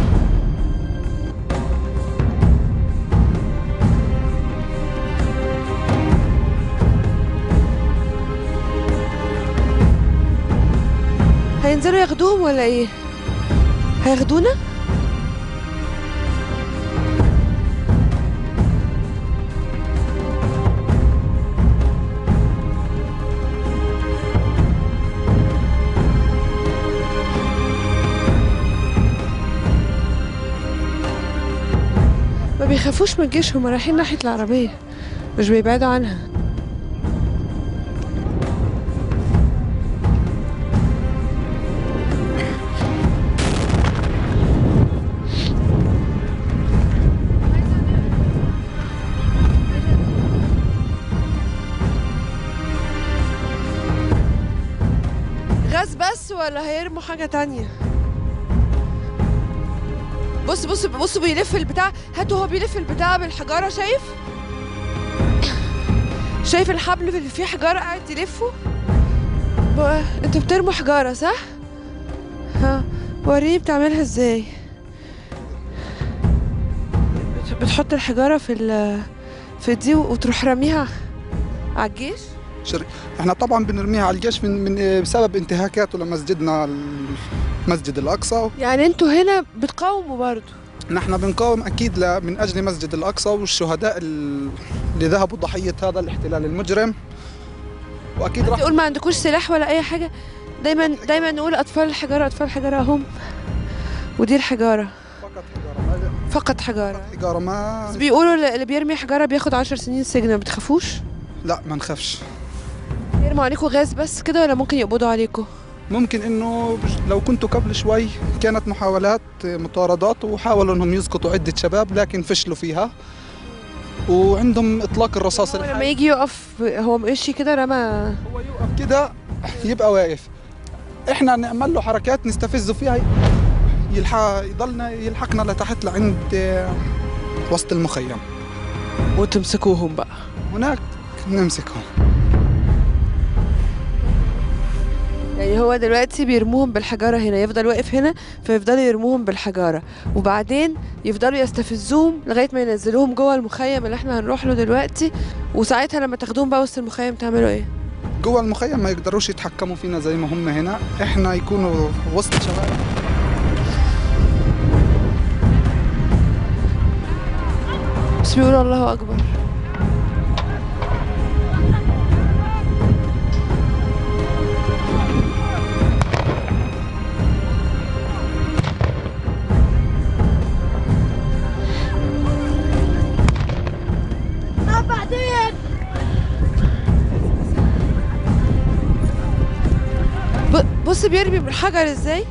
هينزلوا ياخدوهم ولا ايه؟ هياخدونا؟ ما بيخافوش من الجيش، هم رايحين ناحية العربية، مش بيبعدوا عنها. غاز بس ولا هيرموا حاجة تانية؟ بص بص بص بيلف البتاع، هاتوا هو بيلف البتاع بالحجارة، شايف؟ شايف الحبل اللي فيه حجارة قاعد يلفه؟ انتوا بترموا حجارة صح؟ ها وريني بتعملها ازاي؟ بتحط الحجارة في ال في دي وتروح رميها على الجيش؟ شر... احنا طبعا بنرميها على الجيش من, من بسبب انتهاكاته لمسجدنا المسجد الاقصى. يعني انتوا هنا بتقاوموا برضه؟ نحن بنقاوم اكيد ل... من اجل مسجد الاقصى والشهداء اللي ذهبوا ضحيه هذا الاحتلال المجرم. واكيد راح تقول ما عندكوش سلاح ولا اي حاجه؟ دايما دايما نقول اطفال الحجاره اطفال الحجاره هم، ودي الحجاره فقط حجاره فقط حجاره حجاره ما بس بيقولوا اللي بيرمي حجاره بياخد عشر سنين سجن، ما بتخافوش؟ لا ما نخافش. يرموا عليكم غاز بس كده ولا ممكن يقبضوا عليكم؟ ممكن انه لو كنتوا قبل شوي كانت محاولات مطاردات وحاولوا انهم يسقطوا عده شباب لكن فشلوا فيها، وعندهم اطلاق الرصاص الحي. لما يجي يقف هو ماشي كده رمى، هو يوقف كده يبقى واقف، احنا نعمل له حركات نستفزه فيها يلحق يضلنا يلحقنا لتحت لعند وسط المخيم وتمسكوهم بقى هناك نمسكهم. يعني هو دلوقتي بيرموهم بالحجارة هنا، يفضل واقف هنا فيفضلوا يرموهم بالحجارة، وبعدين يفضلوا يستفزوهم لغاية ما ينزلوهم جوه المخيم اللي احنا هنروح له دلوقتي. وساعتها لما تاخدوهم بقى وسط المخيم تعملوا ايه؟ جوه المخيم ما يقدروش يتحكموا فينا زي ما هم هنا، احنا يكونوا وسط شباب. بس بيقولوا الله أكبر. بص بيرمي بالحجر ازاي.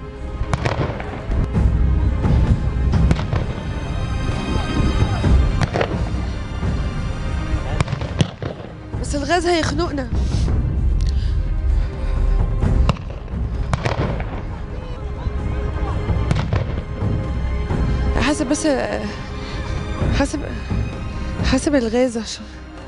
بس الغاز هيخنقنا. حاسب بس حاسب حاسب الغاز عشان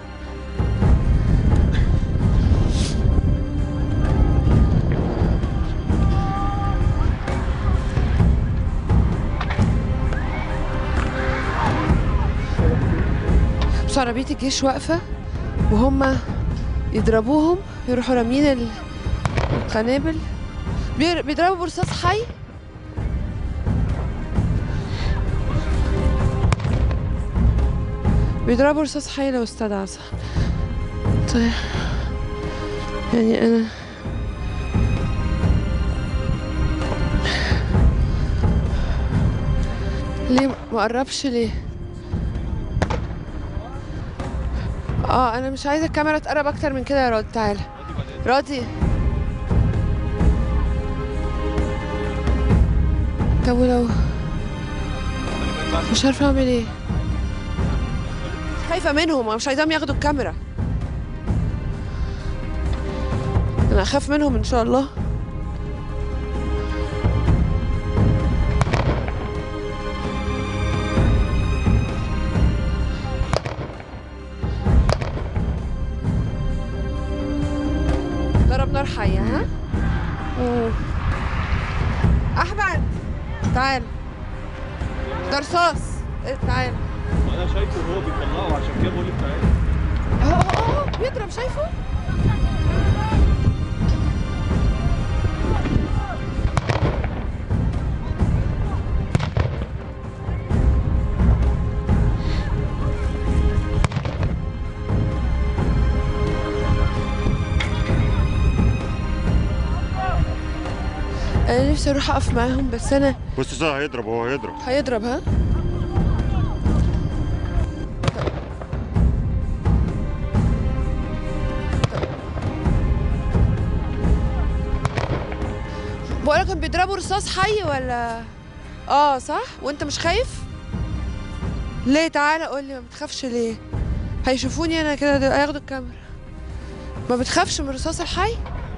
عربية الجيش واقفة وهم يضربوهم، يروحوا رامين القنابل، بيضربوا برصاص حي. بيضربوا رصاص حي لو استدعى صح. طيب يعني انا ليه ما قربش ليه؟ اه انا مش عايزه الكاميرا تقرب اكتر من كده يا راضي. تعالى راضي. طب ولو مش عارفه اعمل ايه، خايفه منهم، انا مش عايزاهم ياخدوا الكاميرا. انا اخاف منهم ان شاء الله. ضرب نار حيه. ها أوه. احمد تعال، ده رصاص. تعال. انا شايفه وهو بيطلعه عشان كده بقول لك تعالى. اهو اهو اهو بيضرب، شايفه؟ انا نفسي اروح اقف معاهم بس انا بص ساعة هيضرب، هو هيضرب هيضرب. ها بقولك كانوا بيضربوا رصاص حي ولا اه صح؟ وانت مش خايف؟ ليه؟ تعالى قول لي ما بتخافش ليه؟ هيشوفوني انا كده هياخدوا الكاميرا. ما بتخافش من الرصاص الحي؟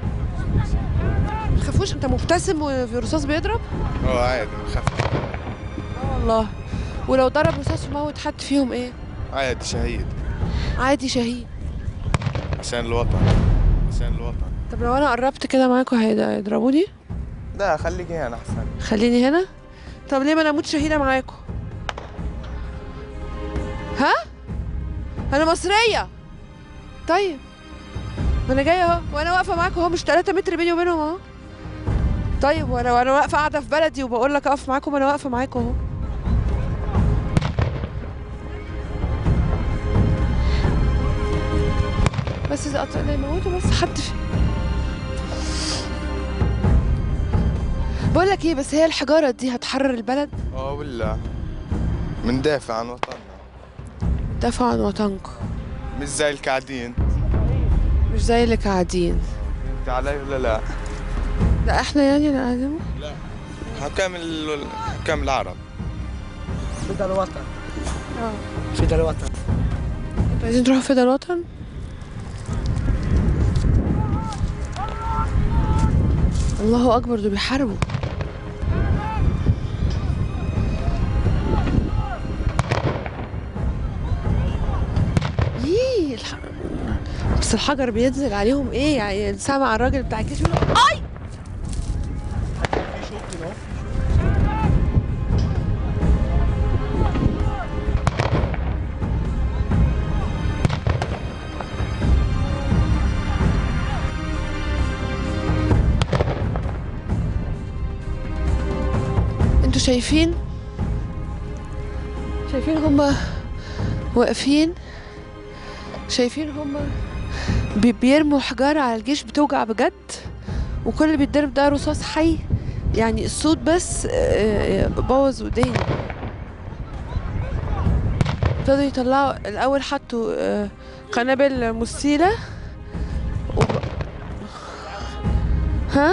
ما تخافوش؟ انت مبتسم وفي رصاص بيضرب؟ اه عادي ما بخافش. اه والله. ولو ضرب رصاص وموت حد فيهم ايه؟ عادي شهيد. عادي شهيد عشان الوطن، عشان الوطن. طب لو انا قربت كده معاكوا هيضربوني؟ لا خليكي هنا احسن. خليني هنا؟ طب ليه ما انا اموت شهيده معاكوا؟ ها؟ انا مصريه. طيب ما انا جايه اهو وانا واقفه معاكوا اهو، مش تلاتة متر بيني وبينهم اهو. طيب وانا وانا واقفه قاعده في بلدي وبقول لك اقف معاكم، انا واقفه معاكوا اهو. بس اذا قطعنا يموتوا بس حد في. بقول لك ايه، بس هي الحجاره دي هتحرر البلد؟ اه ولا مندافع عن وطننا. دافع عن وطنكم مش زي القاعدين. مش زي اللي قاعدين. انت علي ولا لا؟ لا احنا يعني اللي قاعدين؟ لا حكام ال... حكام العرب. فدا الوطن. اه فدا الوطن. انتوا عايزين تروحوا فدا الوطن؟ الله اكبر، دول بيحاربوا. ييه الح... بس الحجر بينزل عليهم ايه يعني؟ سامع الراجل بتاع الكيس يقول اي. انتوا شايفين؟ شايفين هما واقفين؟ شايفين هما بي بيرموا حجارة على الجيش بتوجع بجد، وكل اللي بيتضرب ده رصاص حي، يعني الصوت بس بوظ وداني. ابتدوا يطلعوا الأول، حطوا قنابل مسيلة وب... ها؟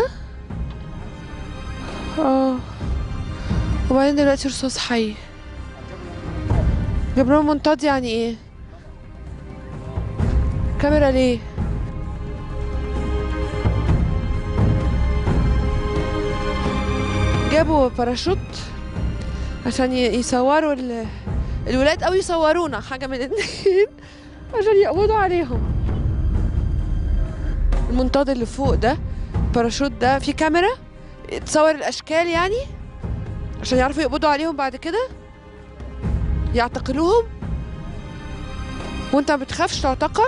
اه وبعدين دلوقتي رصاص حي. جابوا لهم منطاد يعني ايه؟ كاميرا ليه؟ جابوا باراشوت عشان يصوروا ال... الولاد او يصورونا، حاجة من الاتنين عشان يقبضوا عليهم. المنطاد اللي فوق ده، الباراشوت ده فيه كاميرا تصور الاشكال يعني عشان يعرفوا يقبضوا عليهم بعد كده، يعتقلوهم. وانت ما بتخافش تعتقل؟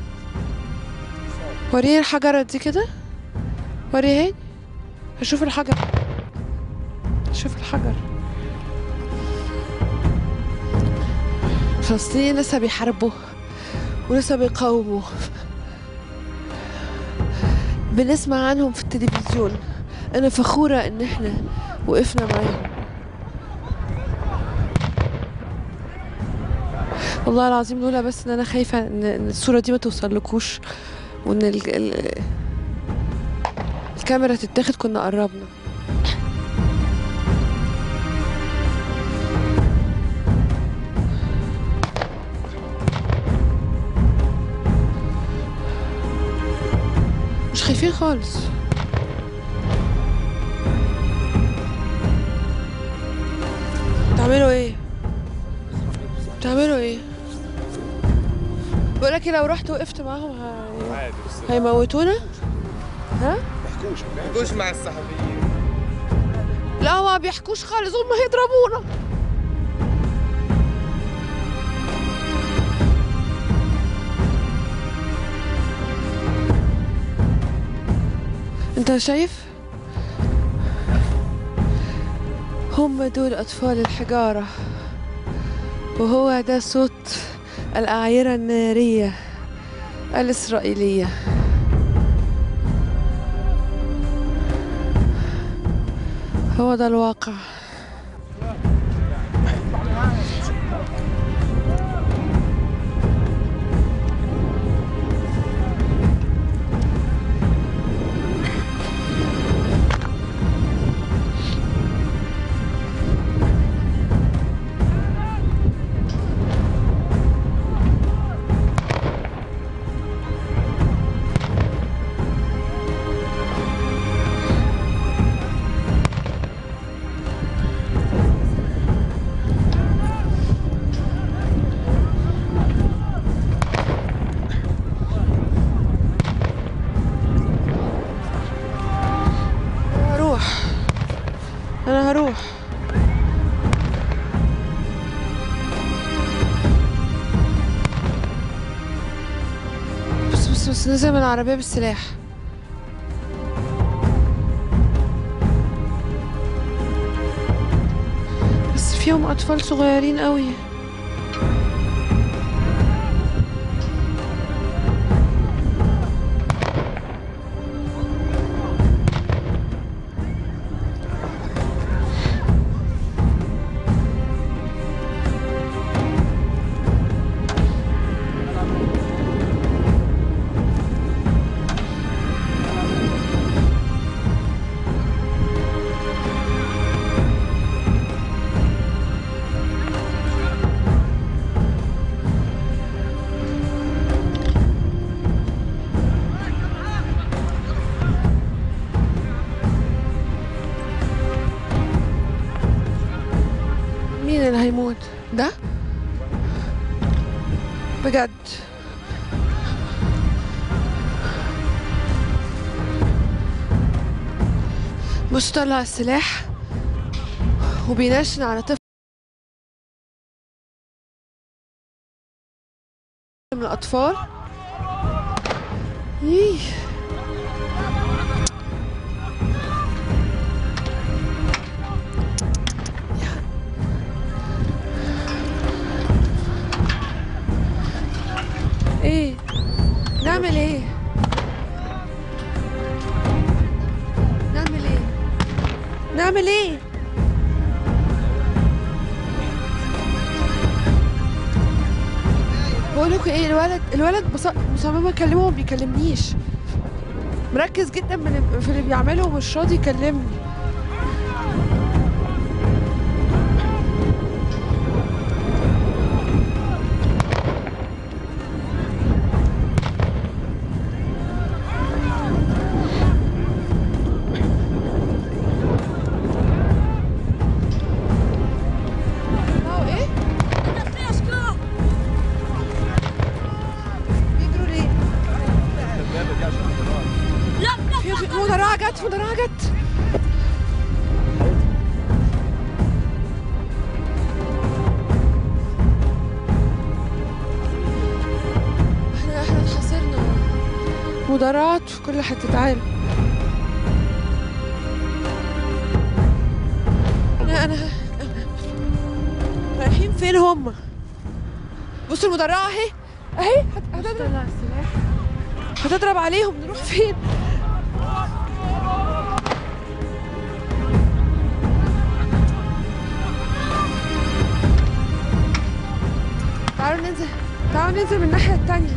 وريني الحجرة دي كده، وريهاني هشوف الحجر، شوف الحجر. فلسطين لسه بيحاربوا ولسه بيقاوموا. بنسمع عنهم في التلفزيون. انا فخورة ان احنا وقفنا معاهم. والله العظيم لولا بس ان انا خايفة ان الصورة دي ما توصلكوش وان ال... ال... الكاميرا تتاخد كنا قربنا. مش خايفين خالص. بتعملوا ايه؟ بتعملوا ايه؟ بقولك لو رحت وقفت معاهم ه... هيموتونا؟ ها؟ بيحكوش بيحكوش مع الصحفيين. لا ما بيحكوش خالص، هم هيضربونا. انت شايف؟ هم دول أطفال الحجارة، وهو ده صوت الأعيرة النارية الإسرائيلية. هو ده الواقع. أنا هروح. بس بس بس نزل من العربية بالسلاح. بس فيهم أطفال صغيرين قوي. مين اللي هيموت؟ ده؟ بجد؟ بص طلع السلاح وبينشن على طفل من الأطفال. ييه ايه نعمل ايه نعمل ايه نعمل ايه بقول لكم ايه الولد الولد مصمم اكلمه وما بيكلمنيش، مركز جدا من في اللي بيعمله ومش راضي يكلمني. مدرعة جت مدرعة جت احنا احنا اتحاصرنا، مدرعات في كل حتة. تعالوا انا انا رايحين فين هم؟ بصوا المدرعة اهي اهي هتضرب هتضرب عليهم. نروح فين؟ تعالوا ننزل تعالوا ننزل من الناحية التانية.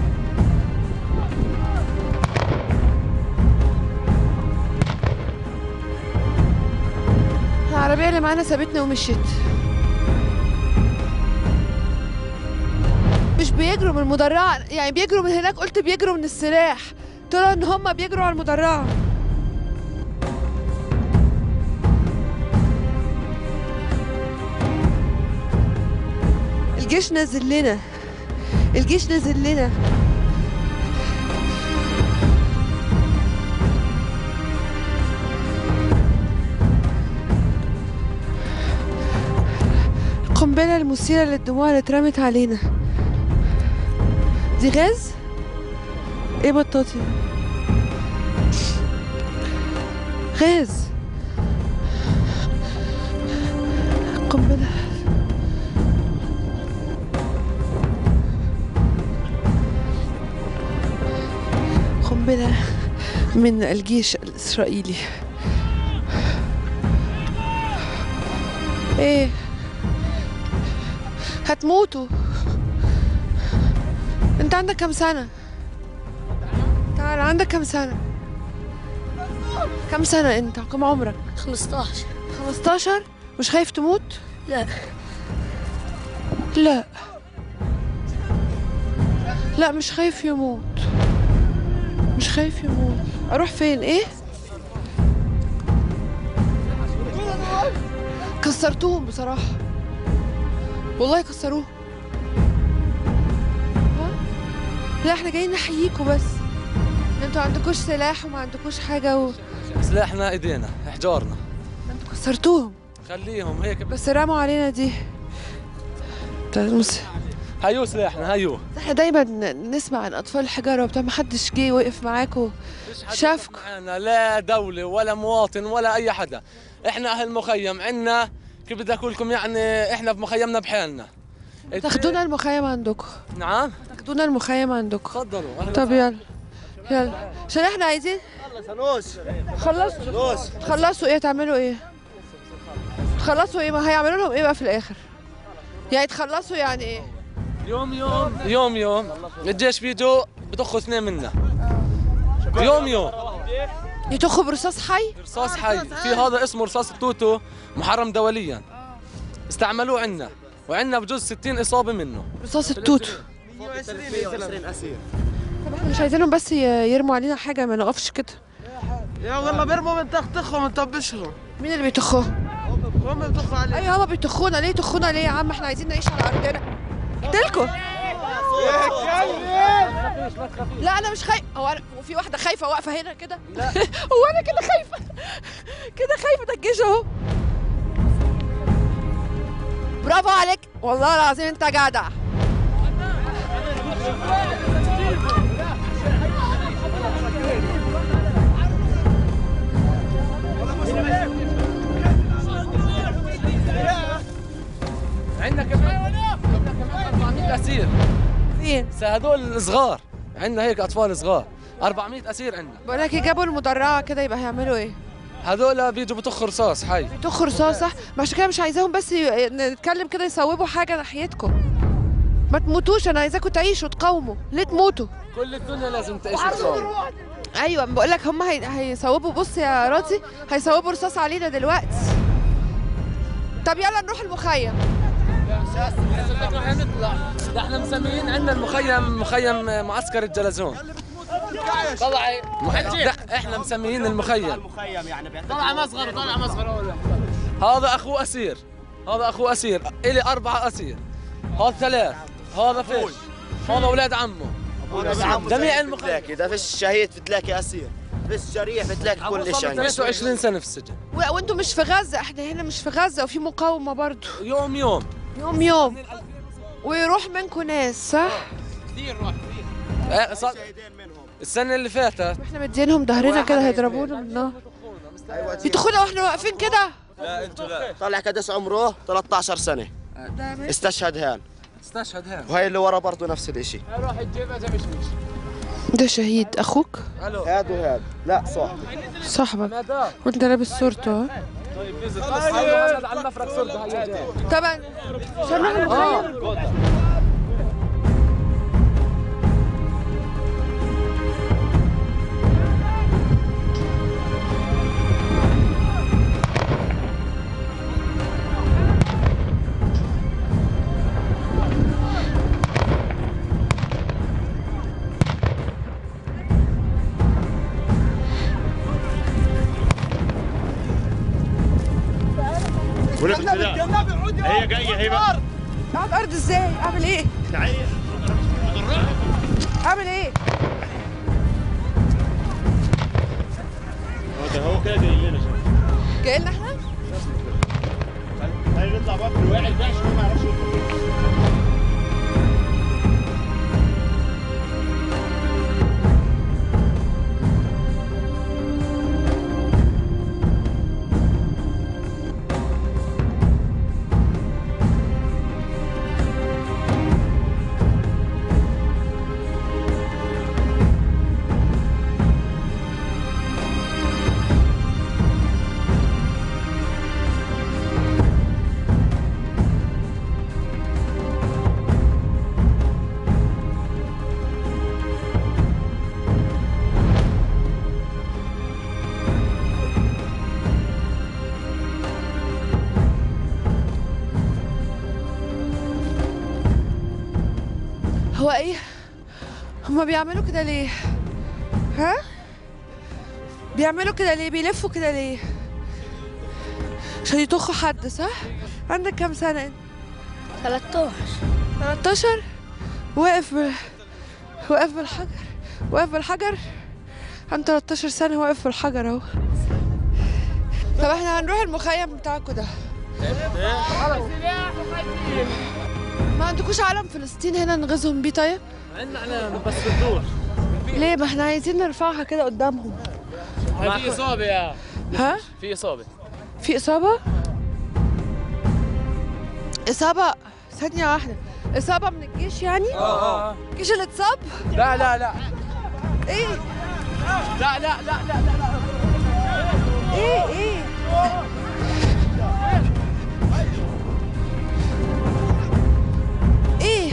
العربية اللي معانا سابتنا ومشيت. مش بيجروا من المدرعة، يعني بيجروا من هناك، قلت بيجروا من السلاح، طلعوا ان هم بيجروا على المدرعة. الجيش نازل لنا، الجيش نازل لنا. القنبلة المثيرة للدموع اللي اترمت علينا دي غاز؟ ايه بطاطي؟ غاز. قنبلة. قنبلة من الجيش الإسرائيلي. ايه؟ هتموتوا. انت عندك كم سنة؟ تعال، عندك كم سنة؟ كم سنة انت؟ كم عمرك؟ خمستاشر. خمستاشر؟ مش خايف تموت؟ لا لا لا مش خايف يموت، مش خايف يموت. اروح فين؟ ايه؟ كسرتوهم بصراحة، والله كسروه. ها؟ لا احنا جايين نحييكوا بس، انتوا عندكوش سلاح وما عندكوش حاجة و... سلاحنا ايدينا، حجارنا. انتوا كسرتوهم. خليهم هيك بس رموا علينا دي. المس... هيو سلاحنا هيو. احنا دايما نسمع عن اطفال الحجاره وبتاع، ما حدش جه وقف معاكم شافكم. لا دولة ولا مواطن ولا اي حدا، احنا اهل مخيم، عنا كيف بدي اقول لكم يعني احنا في مخيمنا بحالنا. تاخدونا المخيم عندكم. نعم؟ تاخدونا المخيم عندكم. تفضلوا. طب يلا يلا، عشان احنا عايزين خلصوا. خلصوا ايه؟ تعملوا ايه؟ تخلصوا ايه؟ ما هيعملوا لهم ايه بقى في الاخر؟ يعني تخلصوا يعني ايه؟ يوم يوم يوم يوم الجيش بيجوا بضخوا اثنين منا. يوم يوم يطخوا برصاص حي؟ رصاص حي. في هذا اسمه رصاص التوتو، محرم دوليا، استعملوه عنا، وعنا بجوز ستين اصابه منه. رصاص التوتو. طب احنا مش عايزينهم بس يرموا علينا حاجه، ما نقفش كده. يا والله بيرموا من تختخهم ونطبشهم. مين اللي بيطخوهم؟ هم بيطخوا علينا. ايوه هما بيطخونا. ليه يطخونا ليه يا عم؟ احنا عايزين نعيش على ارضنا. قلتلكوا. لا انا مش خايف. هو انا وفي واحده خايفه واقفه هنا كده؟ لا هو انا كده خايفه؟ كده خايفه؟ ده الجيش اهو. برافو عليك والله العظيم، انت جدع. عندنا كمان أربعمية اسير. فين؟ هذول صغار، عندنا هيك اطفال صغار، أربعمية اسير عندنا. بقول لك جابوا المدرعه كده، يبقى هيعملوا ايه؟ هذول بيجوا بيطخوا رصاص حي. بيطخوا رصاص صح؟ عشان كده مش عايزاهم بس ي... نتكلم كده يصوبوا حاجه ناحيتكم. ما تموتوش، انا عايزاكم تعيشوا تقاوموا. ليه تموتوا؟ كل الدنيا لازم تعيش وتقاوم. ايوه بقول لك هم هي... هيصوبوا. بص يا راضي، هيصوبوا رصاص علينا دلوقتي. طب يلا نروح المخيم. ده احنا مسميين عندنا المخيم مخيم معسكر الجلزون. طلعي احنا مسميين المخيم. طلع مصغر طلع مصغر. هذا اخوه اسير، هذا اخوه اسير، الي اربعه اسير، هذا ثلاث، هذا فيش، هذا اولاد عمه. جميع المخيم. اذا فيش شهيد فتلاقي اسير، فيش جريح فتلاقي كل شيء. خمسة وعشرين سنه في السجن. وانتم مش في غزه، احنا هنا مش في غزه وفي مقاومه برضه. يوم يوم يوم يوم ويروح منكم ناس صح؟ كثير راح كثير. السنه اللي فاتت احنا مدينهم ظهرنا كده هيضربونا بالنار. يدخلوا واحنا واقفين كده. لا انتوا لا. طلع كدس عمره ثلاثة عشر سنه. استشهد هان. استشهد هان. وهي اللي ورا برضه نفس الشيء. روح تجيبها زي مش مش. ده شهيد اخوك؟ هاد وهاد. لا صاحبي. صاحبك وانت لابس صورته ها؟ طيب فيزا على المفرق صورته هيا. طبعا عشان نروح المخيم. هي جايه هي بقى. اقعد ارض ازاي؟ اعمل ايه؟ اعمل ايه؟ هو كده جاي لنا جاي لنا احنا؟ تعالى نطلع بقى في الواعي ده عشان ما يعرفش يطلع. هو ايه؟ هما بيعملوا كده ليه؟ ها؟ بيعملوا كده ليه؟ بيلفوا كده ليه؟ عشان يطخوا حد صح؟ عندك كام سنة انت؟ ثلاثة عشر. ثلاثة عشر؟ واقف بال... واقف بالحجر واقف بالحجر؟ عنده ثلاثة عشر سنة واقف بالحجر اهو. طب احنا هنروح المخيم بتاعكوا ده. ما عندكوش علم فلسطين هنا نغزهم بيه طيب؟ عندنا علم بس بالدور. ليه؟ ما احنا عايزين نرفعها كده قدامهم. في إصابة يا ها؟ في إصابة. في إصابة؟ إصابة ثانية واحدة، إصابة من الجيش يعني؟ اه اه الجيش اللي اتصاب؟ لا لا لا. إيه؟ لا لا لا لا لا لا. إيه إيه؟ إيه؟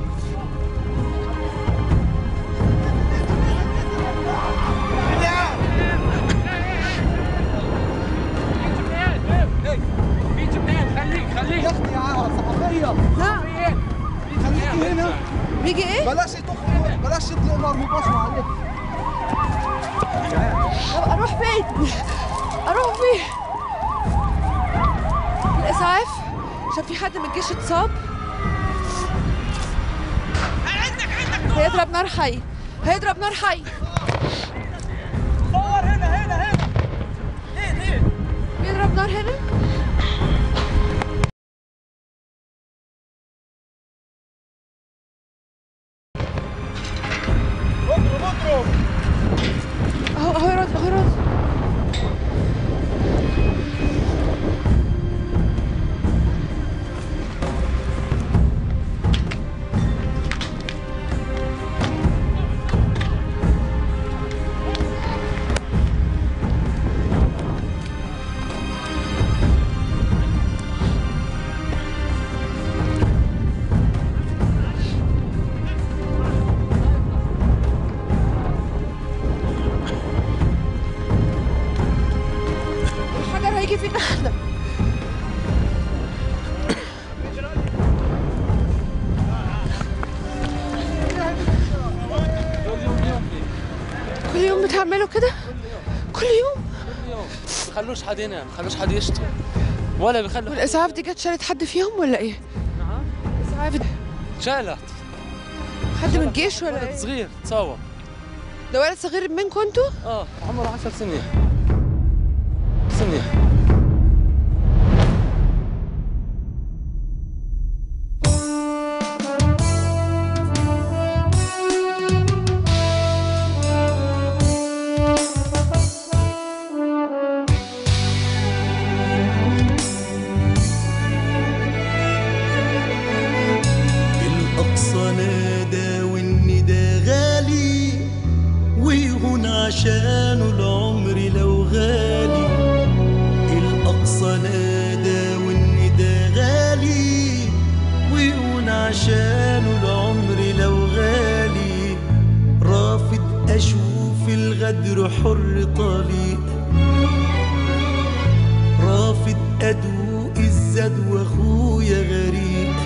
خليك يا صحفية. نعم. خليكي هنا. بيجي ايه؟ بلاش تخرج، بلاش تطلق نار مباشرة عليك. طب اروح فين؟ اروح فين؟ الاسعاف عشان في حد من الجيش اتصاب. هيضرب نار حي، هيضرب نار حي. صور هنا هنا هنا. هنا هنا. بيضرب نار هنا؟ اهو اهو يرد اهو يرد. هيجي فينا احنا. كل يوم بتعملوا كده؟ كل يوم؟ كل يوم. ما بيخلوش حد ينام، ما بيخلوش حد يشتغل. ولا بيخلوا. والاسعاف دي جت شالت حد فيهم ولا ايه؟ نعم. الاسعاف دي شالت. حد من الجيش ولا ولد ايه؟ صغير تصور. ده ولد صغير منكم انتوا؟ اه عمره عشر سنين. سنين. عشانه العمر لو غالي. الأقصى نادى والندى غالي ويهون عشانه العمر لو غالي. رافض أشوف الغدر حر طليق، رافض أدوق الزاد وأخويا غريق.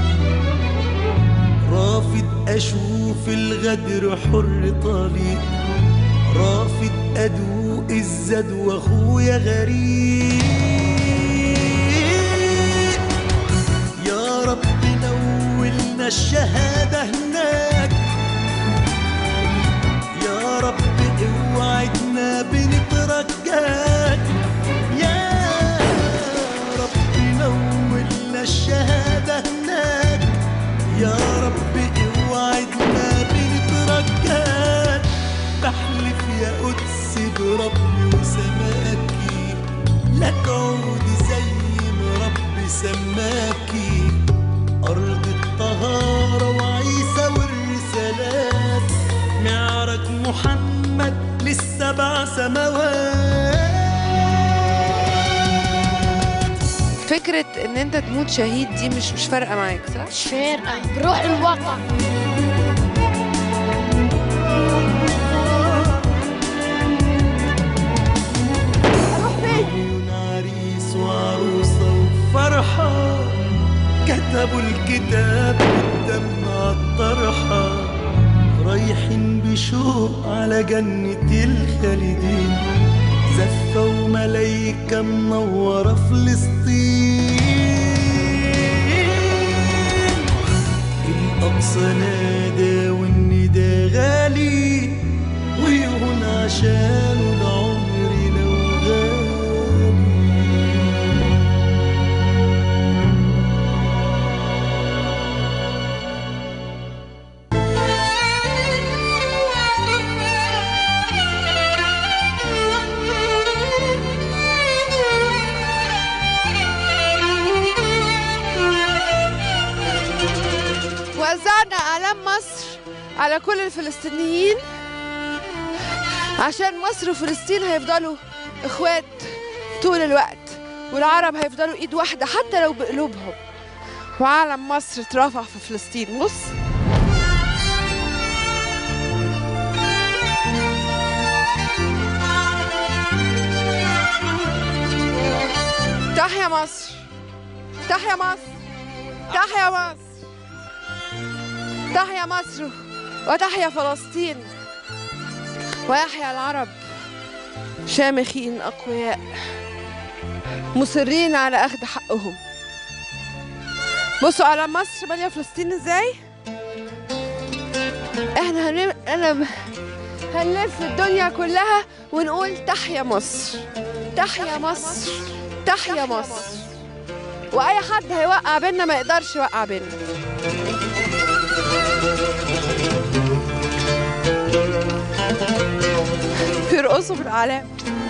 رافض أشوف الغدر حر طليق، رافض أدوق الزاد وأخويا غريب. الشهادة هناك. يا رب اوعدنا بنترجاك، يا رب نولنا الشهادة هناك. يا رب اوعدنا بنترجاك. بحلف يا قدس بربي وسماكي، لك عودي زي ما ربي سماكي. أرض الطهارة وعيسى والرسالات، معرج محمد للسبع سماوات. فكرة ان انت تموت شهيد دي مش مش فارقة معاك صح؟ مش فارقة، بروح الوطن. اروح فين؟ عريس وعروسة وفرحة، كتبوا الكتاب بالدم عالطرحة. رايحين بشوق على جنة الخالدين، زفة وملايكة منورة فلسطين. الأقصى نادى والندى غالي، ويهون عشانه العمر لو غالي. وزعنا أعلام مصر على كل الفلسطينيين، عشان مصر وفلسطين هيفضلوا اخوات طول الوقت، والعرب هيفضلوا ايد واحدة حتى لو بقلوبهم. وعلم مصر اترفع في فلسطين. بص تحيا مصر، تحيا مصر، تحيا مصر، تحيا مصر وتحيا فلسطين، ويحيا العرب شامخين أقوياء مصرين على أخذ حقهم. بصوا على مصر مالية فلسطين ازاي؟ احنا هنم... انا هنلف الدنيا كلها ونقول تحيا مصر، تحيا مصر، تحيا مصر. واي حد هيوقع بينا ما يقدرش يوقع بينا. بيرقصوا بالاعلام.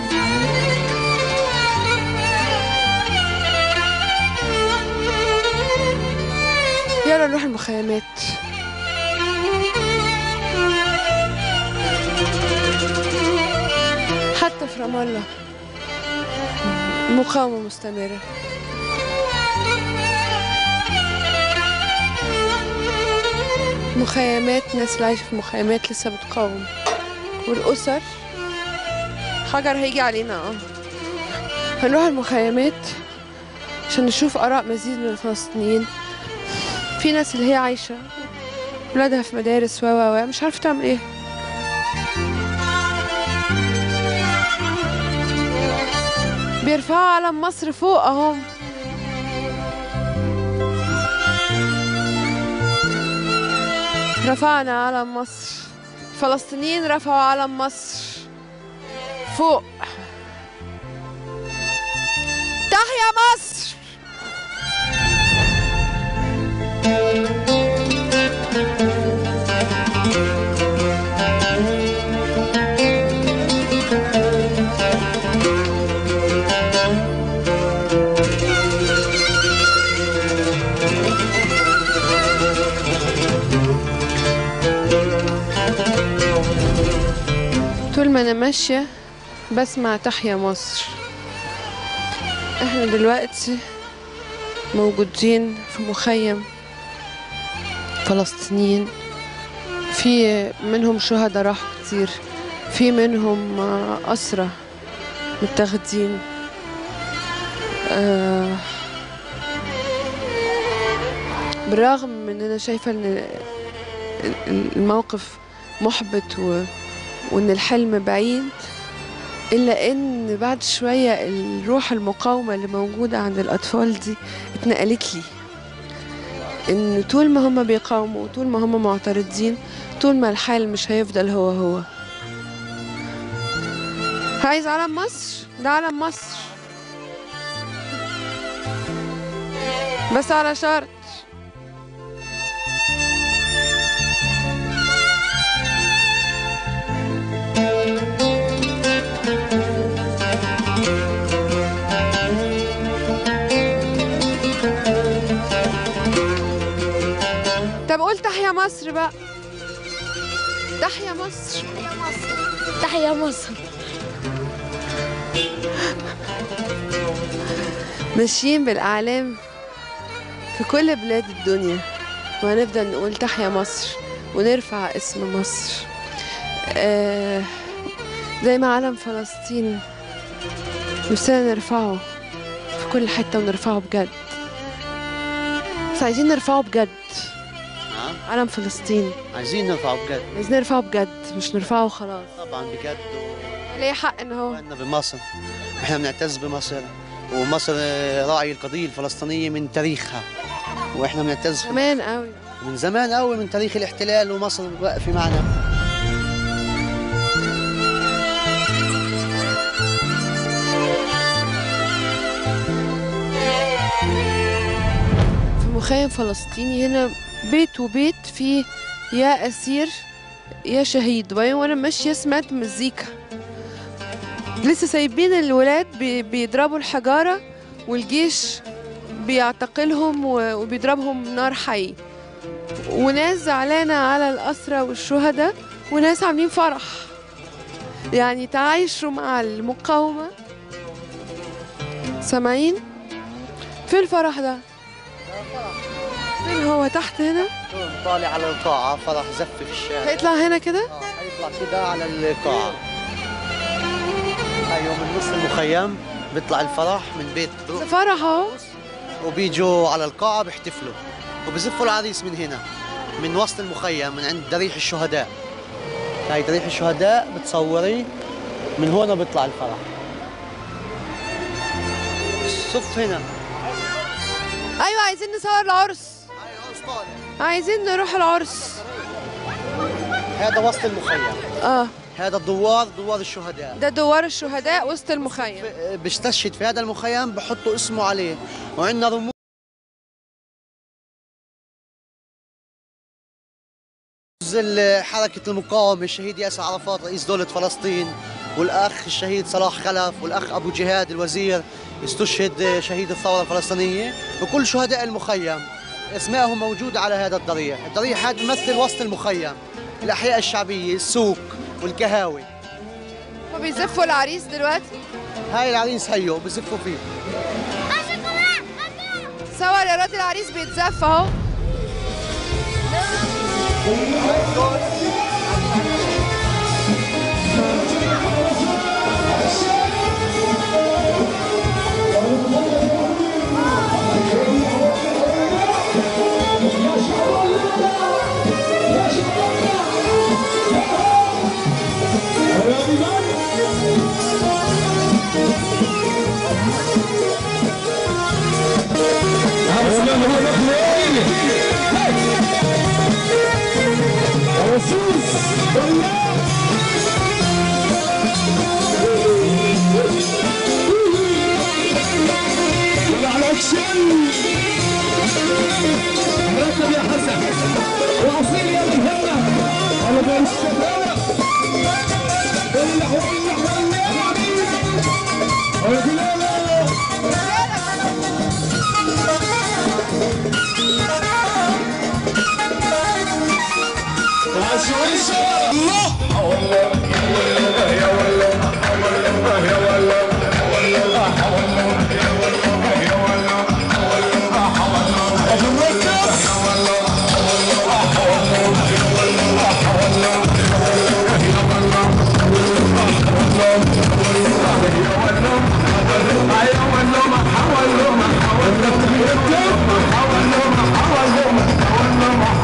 يلا نروح المخيمات. حتى في رام الله مقاومة مستمرة. مخيمات، ناس اللي عايشة في مخيمات لسه بتقاوم، والأسر حجر هيجي علينا. اه هنروح المخيمات عشان نشوف آراء مزيد من الفلسطينيين. في ناس اللي هي عايشة ولادها في مدارس و و مش عارفة تعمل ايه. بيرفعوا علم مصر فوق اهم. رفعنا علم مصر، الفلسطينيين رفعوا علم مصر فوق. تحيا مصر. طول ما انا ماشيه بسمع تحيا مصر. احنا دلوقتي موجودين في مخيم فلسطينيين، في منهم شهداء راحوا كتير، في منهم أسرى متاخدين. آه بالرغم من ان انا شايفه ان الموقف محبط و... وان الحلم بعيد، الا ان بعد شويه الروح المقاومه اللي موجوده عند الاطفال دي اتنقلت لي. إن طول ما هم بيقاوموا طول ما هم معترضين طول ما الحال مش هيفضل هو هو. عايز علم مصر؟ ده علم مصر بس على شرط طب قول تحيا مصر بقى. تحيا مصر. تحيا مصر. تحيا مصر. ماشيين بالأعلام في كل بلاد الدنيا وهنفضل نقول تحيا مصر ونرفع اسم مصر. آه زي ما علم فلسطين نفسنا نرفعه في كل حتة ونرفعه بجد. بس عايزين نرفعه بجد. علم فلسطين عايزين نرفعه بجد. عايزين نرفعه بجد مش نرفعه خلاص. طبعا بجد. ليه حق ان هو احنا بمصر، احنا بنعتز بمصر ومصر راعي القضية الفلسطينية من تاريخها واحنا بنعتز زمان قوي من زمان قوي من تاريخ الاحتلال ومصر واقفة معنا. في مخيم فلسطيني هنا بيت وبيت فيه يا أسير يا شهيد. وبعدين وانا ماشية سمعت مزيكا لسه سايبين الولاد بيضربوا الحجارة والجيش بيعتقلهم وبيضربهم نار حي وناس زعلانة على الأسرى والشهداء وناس عاملين فرح يعني تعايشوا مع المقاومة. سامعين؟ فين الفرح ده؟ فين هو؟ تحت هنا؟ طالع على القاعة فرح زف في الشارع. هيطلع هنا كده؟ اه هيطلع كده على القاعة. ايوه من نص المخيم بيطلع الفرح من بيت فرح اهو وبيجوا على القاعة بيحتفلوا وبزفوا العريس من هنا من وسط المخيم من عند ضريح الشهداء. هاي ضريح الشهداء بتصوري من هون بيطلع الفرح. الصف هنا. ايوه عايزين نصور العرس. عايزين نروح العرس. هذا وسط المخيم. اه هذا الدوار دوار الشهداء. ده دوار الشهداء وسط المخيم. بيستشهد في هذا المخيم بحطوا اسمه عليه وعندنا رموز حركة المقاومة الشهيد ياسر عرفات رئيس دولة فلسطين والأخ الشهيد صلاح خلف والأخ أبو جهاد الوزير استشهد شهيد الثورة الفلسطينية وكل شهداء المخيم اسمائهم موجودة على هذا الضريح. الضريح هذا بيمثل وسط المخيم الأحياء الشعبية السوق والقهاوي. هم بيزفوا العريس دلوقتي؟ هاي العريس هيو بزفوا فيه. صور يا راد العريس بيتزف اهو. ركب يا حسن واصيل يا الهمه على بال الشباب بلح وبلح ولا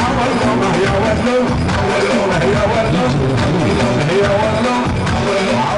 هي والله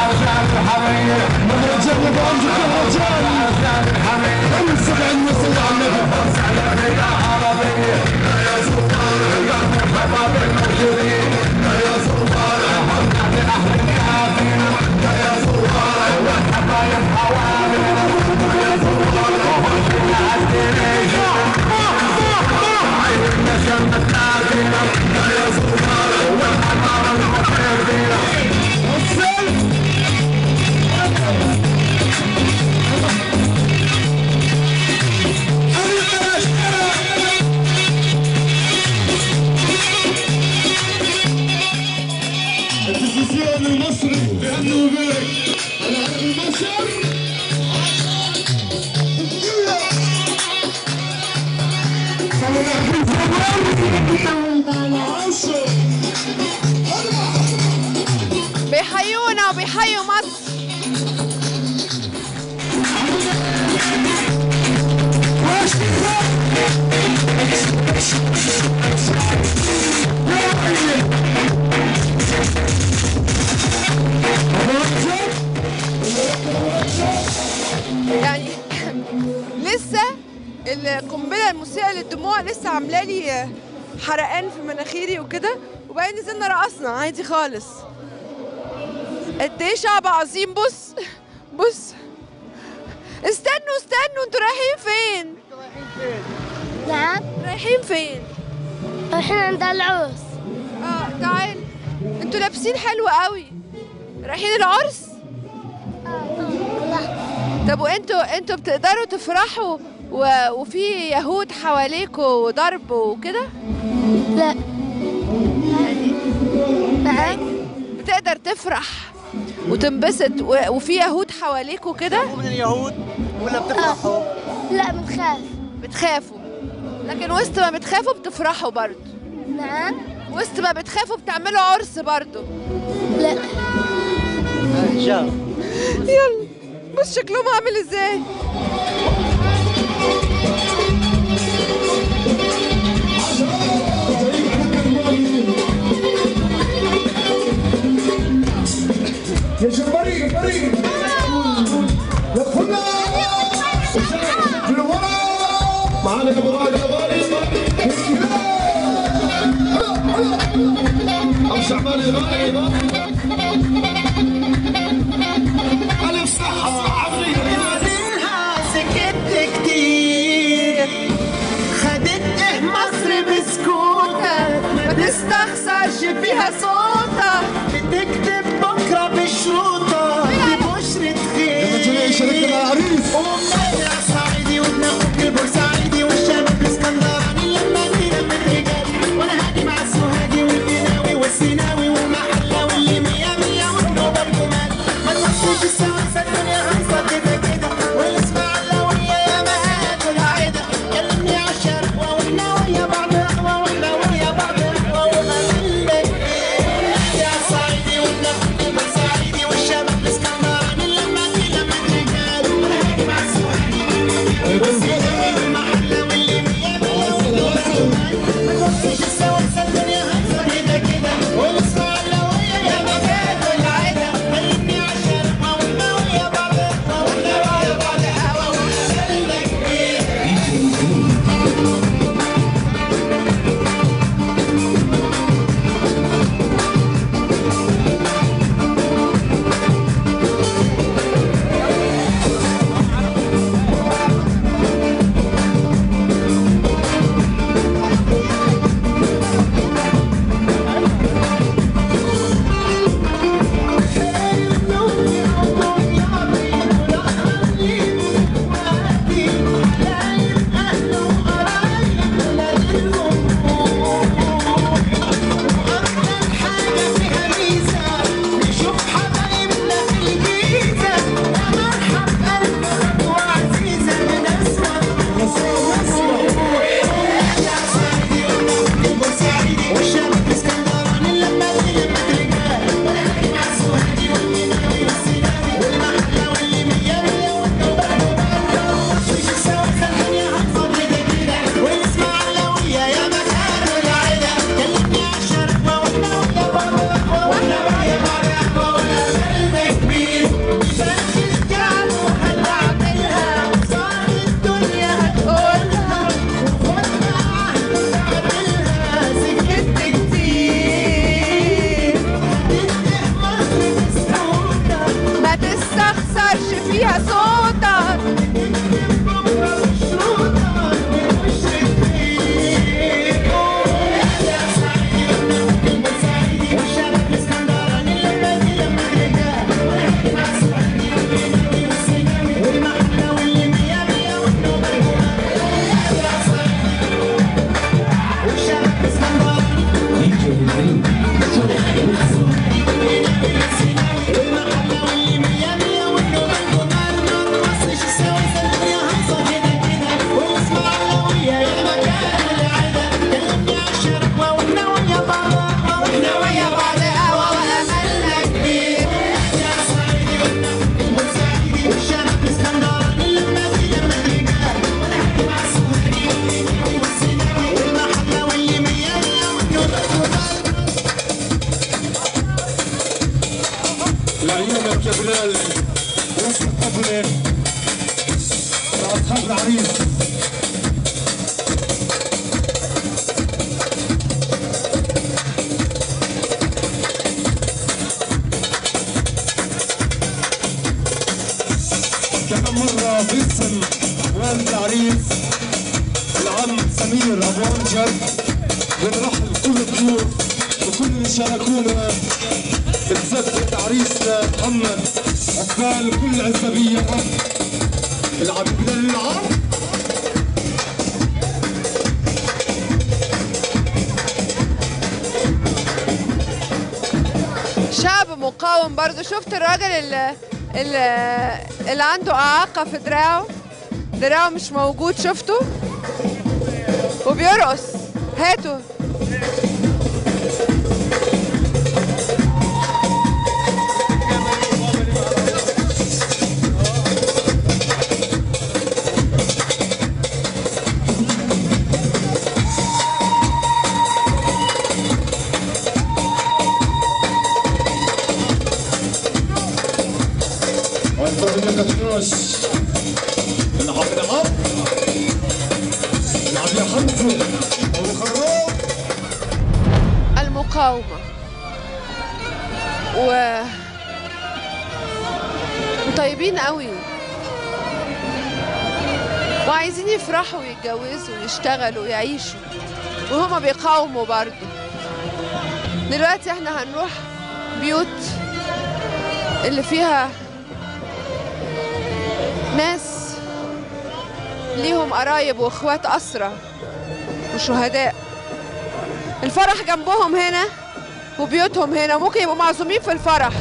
التلفزيون المصري لأنه يبارك على البشر. بيحيونا وبيحيوا مصر. يعني لسه القنبله المسيئه للدموع لسه عامله لي حرقان في مناخيري وكده، وبعدين نزلنا رقصنا عادي خالص. قد ايه شعب عظيم. بص بص، استنوا استنوا، انتوا رايحين فين؟ نعم رايحين فين؟ رايحين عند العروس. اه تعال، انتوا لابسين حلو قوي. رايحين العرس؟ طب وانتوا انتوا بتقدروا تفرحوا و... وفي يهود حواليكوا وضرب وكده؟ لا. نعم. بتقدر تفرح وتنبسط و... وفي يهود حواليكوا كده؟ من اليهود ولا بتفرحوا؟ آه. لا بنخاف. بتخافوا، لكن وسط ما بتخافوا بتفرحوا برضه. نعم. وسط ما بتخافوا بتعملوا عرس برضه. لا. يلا بص شكلهم عامل ازاي. يا جبري جبري يدخلنا في الورا معانا ابو غالي ابو غالي ابو شعبان الغالي الف صحه عافيه. سكت كتير خدت مصر بسكوتك، ما تستخسرش فيها صوتك، بتكتب بكره بالشوطه دي بشرة خير. شاركنا العريس ومنع صعيدي وابن البورسعيدي والشباب الاسكندراني لما نينا من رجالي، وانا هادي مع السوهاجي والبناوي والسيناوي والمحله واللي مية مية والنوبه الجمال. ما تحسوش السواسه الدنيا هنصه كده كده، والاسماعيلاويه يا ما هاتوا العيده. كلمني على الشرقوه واحنا ويا بعض قهوه، واحنا ويا بعض قهوه وما منك يا صعيدي وابن البورسعيدي والشباب الاسكندراني لما نينا من رجالي، وانا هادي مع السوهاجي والسيناوي والمحله واللي مية مية والنوبه الجمال. ما تحسوش السواسه الدنيا هنصه كده كده، والاسماعيلاويه يا ما هاتوا العيده. كلمني على الشرقوه واحنا ويا تخسرش فيها صوتك. لعيونك يا بلال واسم الطبلة لأصحاب العريس. كمان مرة باسم والد العريس العم سمير أبو أمجد بنرحب كل الضيوف وكل اللي شاركونا بتزفت عريسنا محمد عقبال كل عزبية العب بلال العب. شعب مقاوم برضو. شفت الراجل اللي, اللي, اللي عنده إعاقة في دراعه، دراعه مش موجود، شفته وبيرقص. هاتوا كتروش نلعب نلعب نلعب يا حمزة أبو خروف. المقاومة و وطيبين قوي وعايزين يفرحوا ويتجوزوا ويشتغلوا ويعيشوا وهما بيقاوموا برضو. دلوقتي احنا هنروح بيوت اللي فيها ناس ليهم قرايب واخوات أسرى وشهداء. الفرح جنبهم هنا وبيوتهم هنا، ممكن يبقوا معزومين في الفرح.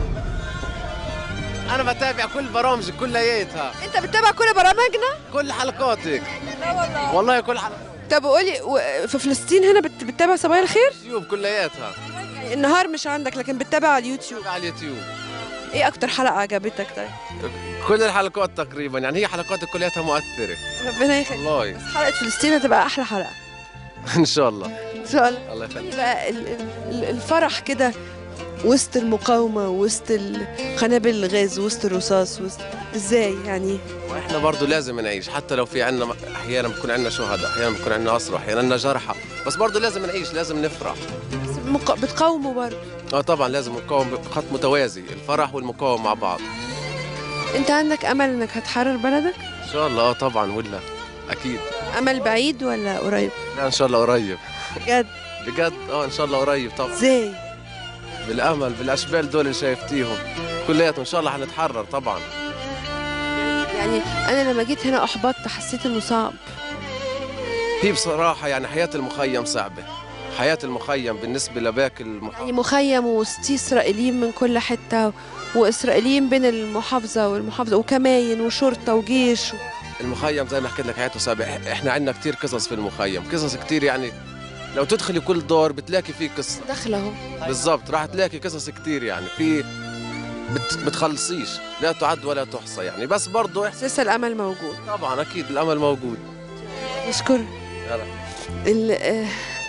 انا بتابع كل برامجك كلياتها. انت بتتابع كل برامجنا؟ كل حلقاتك. لا والله والله كل حلقة. طب قولي في فلسطين هنا بت- بتتابع صباح الخير؟ يوتيوب كلياتها. يعني النهار مش عندك لكن بتتابع على اليوتيوب. على اليوتيوب. ايه اكتر حلقة عجبتك طيب؟ كل الحلقات تقريبا، يعني هي حلقاتك كلياتها مؤثرة. ربنا يخليك. والله. بس حلقة فلسطين هتبقى احلى حلقة. ان شاء الله. ان شاء الله. الله يخليك. بقى ال- ال- الفرح كده وسط المقاومة، وسط قنابل الغاز، وسط الرصاص، وسط ازاي يعني؟ واحنا برضه لازم نعيش، حتى لو في عنا احيانا بكون عنا شهداء، احيانا بكون عنا اسرى، احيانا عنا جرحى، بس برضه لازم نعيش، لازم نفرح. بس مق... بتقاوموا برضه. اه طبعا لازم نقاوم بخط متوازي، الفرح والمقاومة مع بعض. انت عندك امل انك هتحرر بلدك؟ ان شاء الله. اه طبعا ولا اكيد. امل بعيد ولا قريب؟ لا ان شاء الله قريب. بجد؟ بجد اه ان شاء الله قريب طبعا. ازاي؟ بالامل، بالاشبال دول اللي شايفتيهم كلياتهم ان شاء الله هنتحرر طبعا. يعني انا لما جيت هنا احبطت، حسيت انه صعب. هي بصراحة يعني حياة المخيم صعبة، حياة المخيم بالنسبة لباقي المحافظة. يعني مخيم وسطي اسرائيليين من كل حتة، واسرائيليين بين المحافظة والمحافظة، وكماين وشرطة وجيش. المخيم زي ما حكيت لك حياته صعبة، احنا عندنا كتير قصص في المخيم، قصص كتير يعني لو تدخلي كل دور بتلاقي فيه قصة. داخلة اهو. بالضبط، راح تلاقي قصص كتير يعني في بت بتخلصيش، لا تعد ولا تحصى يعني، بس برضه بس لسه الامل موجود. طبعا اكيد الامل موجود. نشكر يلا. ال آه،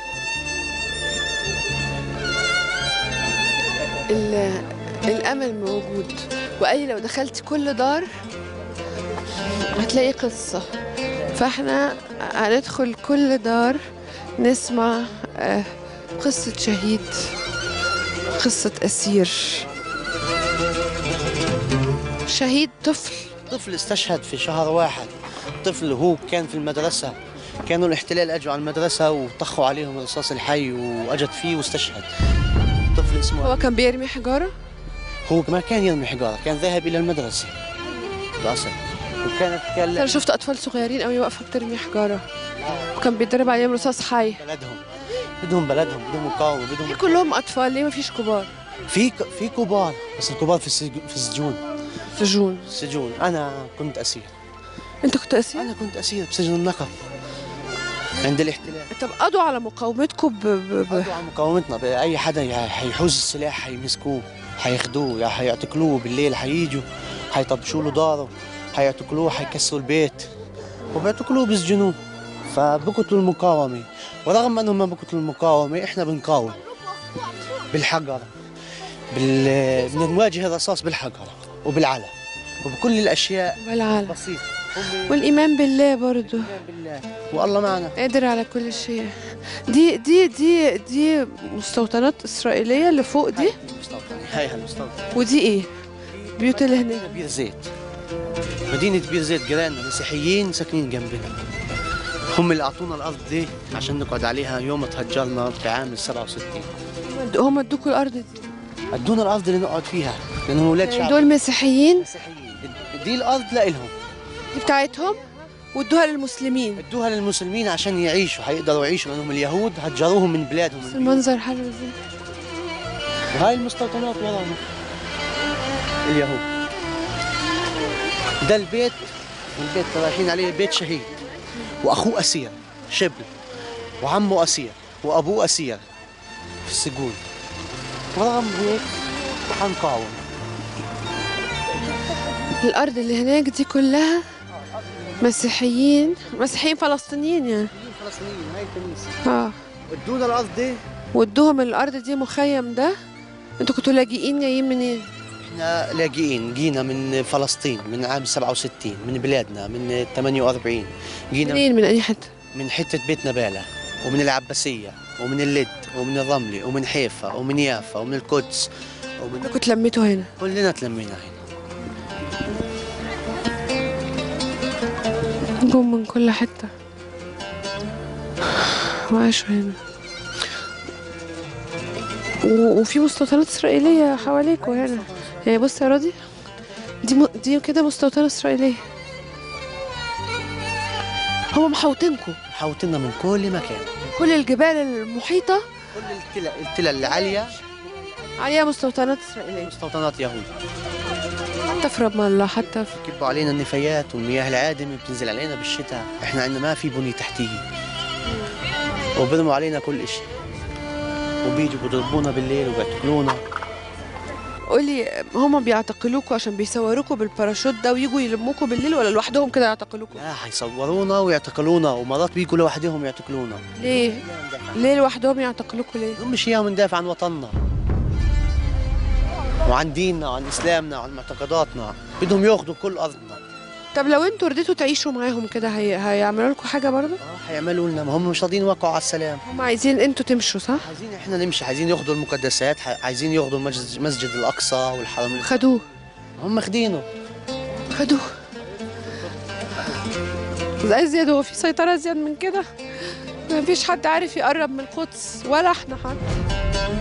ال الامل موجود، وقال لي لو دخلت كل دار هتلاقي قصة، فاحنا هندخل كل دار نسمع آه، قصة شهيد، قصة أسير. شهيد طفل طفل استشهد في شهر واحد. طفل هو كان في المدرسة، كانوا الاحتلال اجوا على المدرسة وطخوا عليهم الرصاص الحي واجت فيه واستشهد. طفل اسمه هو كان بيرمي حجارة؟ هو ما كان يرمي حجارة، كان ذاهب إلى المدرسة بالأصل. وكانت كان أنا شفت أطفال صغيرين قوي واقفة بترمي حجارة وكان بيتضرب عليهم رصاص حي. بلدهم بدهم بلدهم بدهم مقاومة بدهم. ليه كلهم أطفال؟ ليه ما فيش كبار؟ في في كبار بس الكبار في السج... في السجون. سجون سجون. أنا كنت أسير. أنت كنت أسير؟ أنا كنت أسير بسجن النقب عند الاحتلال. طب قضوا على مقاومتكم ب... ب... قضوا على مقاومتنا بأي حدا حيحوز السلاح حيمسكوه حياخدوه، يا حيعتقلوه بالليل، حييجوا حيطبشوا له داره، حيعتقلوه حيكسروا البيت وبيعتقلوه بيسجنوه. فبقتلوا المقاومة، ورغم أنهم ما بقتلوا المقاومة إحنا بنقاوم بالحجر، بال... بنواجه الرصاص بالحجر وبالعلى وبكل الأشياء بالعلى بسيطة. والإيمان بالله برضو. الإيمان بالله والله معنا قادر على كل شيء. دي دي دي دي مستوطنات إسرائيلية اللي فوق دي؟ هاي المستوطنة. ودي إيه؟ بيوت اللي هناك؟ بير زيت. مدينة بير زيت جيراننا مسيحيين ساكنين جنبنا. هم اللي أعطونا الأرض دي عشان نقعد عليها يوم تهجرنا في عام سبعة وستين. هم ادوكوا الأرض دي؟ ادونا الأرض اللي نقعد فيها لأنهم أولاد شعب. دول مسيحيين؟ مسيحيين. دي الأرض لإلهم. دي بتاعتهم؟ وادوها للمسلمين؟ ادوها للمسلمين عشان يعيشوا، حيقدروا يعيشوا لأنهم اليهود هجروهم من بلادهم. بس المنظر حلو ازاي؟ وهاي المستوطنات ورانا اليهود. ده البيت، البيت اللي رايحين عليه بيت شهيد وأخوه أسير شبل وعمه أسير وأبوه أسير في السجون. ورغم هيك حنقاوم. الأرض اللي هناك دي كلها مسيحيين، مسيحيين فلسطينيين يعني. فلسطينيين. هاي الكنيسة. اه. ادونا الأرض دي. وادوهم الأرض دي مخيم ده. انتوا كنتوا لاجئين جايين منين؟ احنا لاجئين جينا من فلسطين من عام سبعة وستين من بلادنا من ثمانية وأربعين. جينا منين؟ من أي حتة؟ من حتة بيت نبالة ومن العباسية ومن اللد ومن الرملة ومن حيفا ومن يافا ومن القدس ومن. كنتوا تلميتوا هنا؟ كلنا تلمينا هنا. جم من كل حتة وعاشوا هنا. وفي مستوطنات إسرائيلية حواليكوا هنا. يعني بص يا راضي، دي م... دي كده مستوطنة إسرائيلية. هم محوطينكوا. محوطيننا من كل مكان. كل الجبال المحيطة، كل التلة التلة اللي عالية عليها مستوطنات إسرائيلية. مستوطنات يهود. حتى في رام الله، حتى في كبوا علينا النفايات والمياه العادمة بتنزل علينا بالشتاء. احنا عندنا ما في بنية تحتية وبرموا علينا كل شيء وبيجوا بيضربونا بالليل وبيعتقلونا. قولي، هما بيعتقلوكوا عشان بيصوروكوا بالباراشوت ده ويجوا يلموكوا بالليل ولا لوحدهم كده يعتقلوكوا؟ لا، هيصورونا ويعتقلونا ومرات بيجوا لوحدهم يعتقلونا. ليه؟ ليه لوحدهم يعتقلوكوا ليه؟ هم مش اياهم ندافع عن وطننا وعن ديننا وعن اسلامنا وعن معتقداتنا، بدهم ياخذوا كل ارضنا. طب لو انتوا رضيتوا تعيشوا معاهم كده هي... هيعملوا لكم حاجه برضه؟ اه هيعملوا لنا، ما هم مش راضيين يوقعوا على السلام. هم عايزين انتوا تمشوا صح؟ عايزين احنا نمشي، عايزين ياخذوا المقدسات، عايزين ياخذوا مسجد, مسجد الاقصى والحرم. خدوه. هم خدينه. خدوه. زي زياد، هو في سيطره زياد من كده؟ ما فيش حد عارف يقرب من القدس ولا احنا حتى.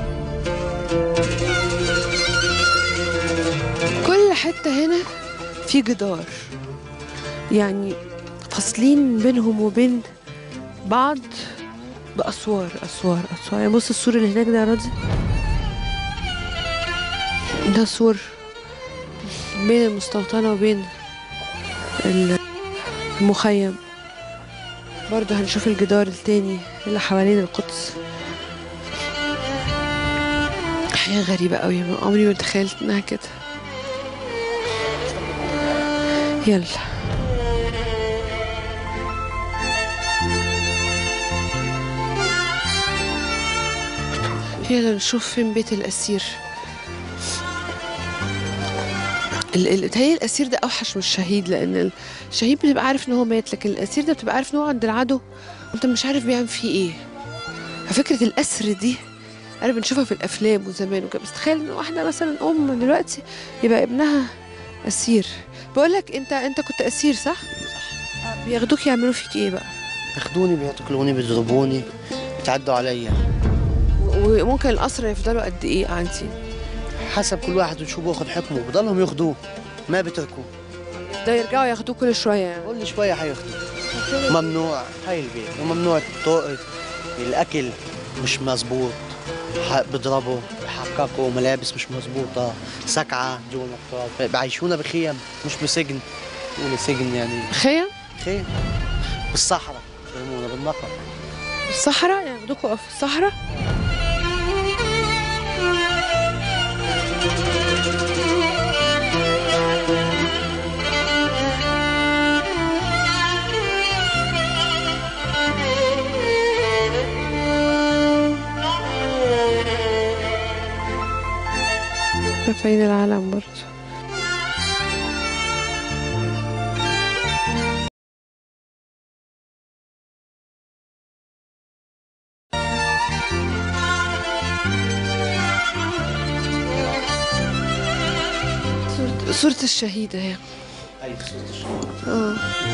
كل حته هنا في جدار، يعني فاصلين بينهم وبين بعض بأسوار أسوار أسوار. يعني بص السور اللي هناك ده يا راضي، ده سور بين المستوطنة وبين المخيم. برضه هنشوف الجدار التاني اللي حوالين القدس. حاجة غريبة قوي، عمري ما تخيلت انها كده. يلا يلا نشوف فين بيت الأسير. التهيئ الأسير ده أوحش من الشهيد، لأن الشهيد بتبقى عارف إن هو مات، لكن الأسير ده بتبقى عارف إن هو عند العدو وأنت مش عارف بيعمل فيه إيه. ففكرة الأسر دي أنا بنشوفها في الأفلام وزمان وكده، بس تخيل إن واحدة مثلا أم دلوقتي يبقى ابنها اسير. بقول لك انت انت كنت اسير صح؟ صح. بياخدوك يعملوا فيك ايه بقى؟ بياخدوني بيعتقلوني بيضربوني بيتعدوا عليا. وممكن الاسرى يفضلوا قد ايه قاعدين؟ حسب كل واحد وشو بياخد حكمه، بضلهم ياخدوه ما بتركوه. ده يرجعوا ياخدوه كل شويه يعني؟ كل شويه حياخدوه. ممنوع هاي البيت وممنوع الطوق، الاكل مش مزبوط، بضربوا بحققوا، ملابس مش مزبوطه، سكعه جوا المحفظة، بعيشونا بخيم مش بسجن. قولي سجن يعني خيم؟ خيم بالصحراء، يرمونا بالنقر. بالصحراء؟ ياخدوكوا في الصحراء؟ رافعين العالم برضه. صورة صورة الشهيدة هي. أي صورة الشهيدة. اه.